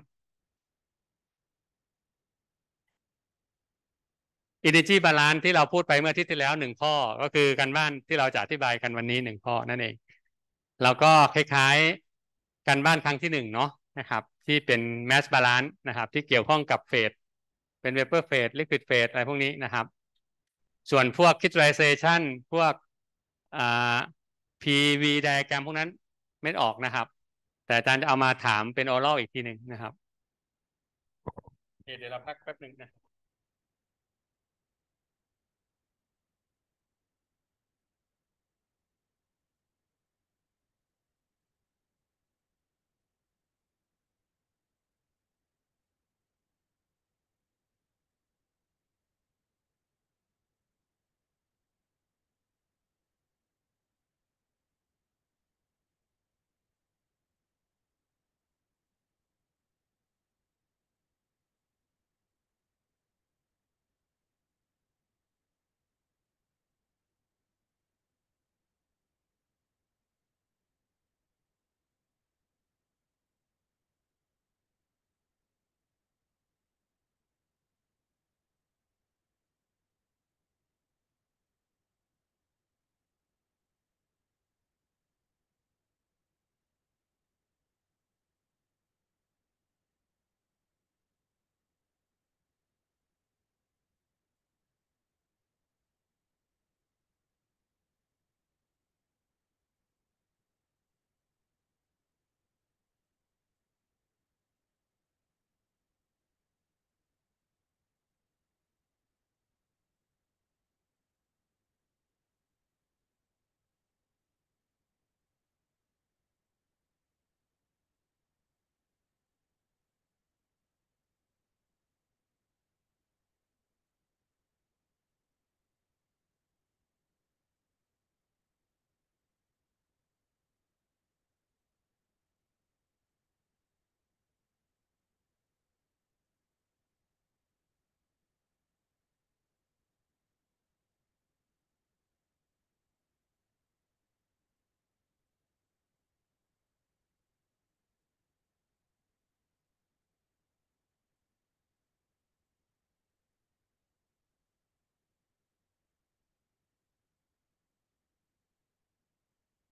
energy balance ที่เราพูดไปเมื่ออาทิตย์ที่แล้วหนึ่งข้อก็คือการบ้านที่เราจะอธิบายกันวันนี้หนึ่งข้อนั่นเองแล้วก็คล้ายๆการบ้านครั้งที่หนึ่งเนาะนะครับที่เป็น mass balance นะครับที่เกี่ยวข้องกับเฟสเป็น vapor phase liquid phase อะไรพวกนี้นะครับส่วนพวก crystallization พวกอ่า พี วี diagram พวกนั้นไม่ออกนะครับแต่อาจารย์จะเอามาถามเป็น oral อีกทีหนึ่งนะครับโอเคเดี๋ยวเราพักแป๊บหนึ่งนะ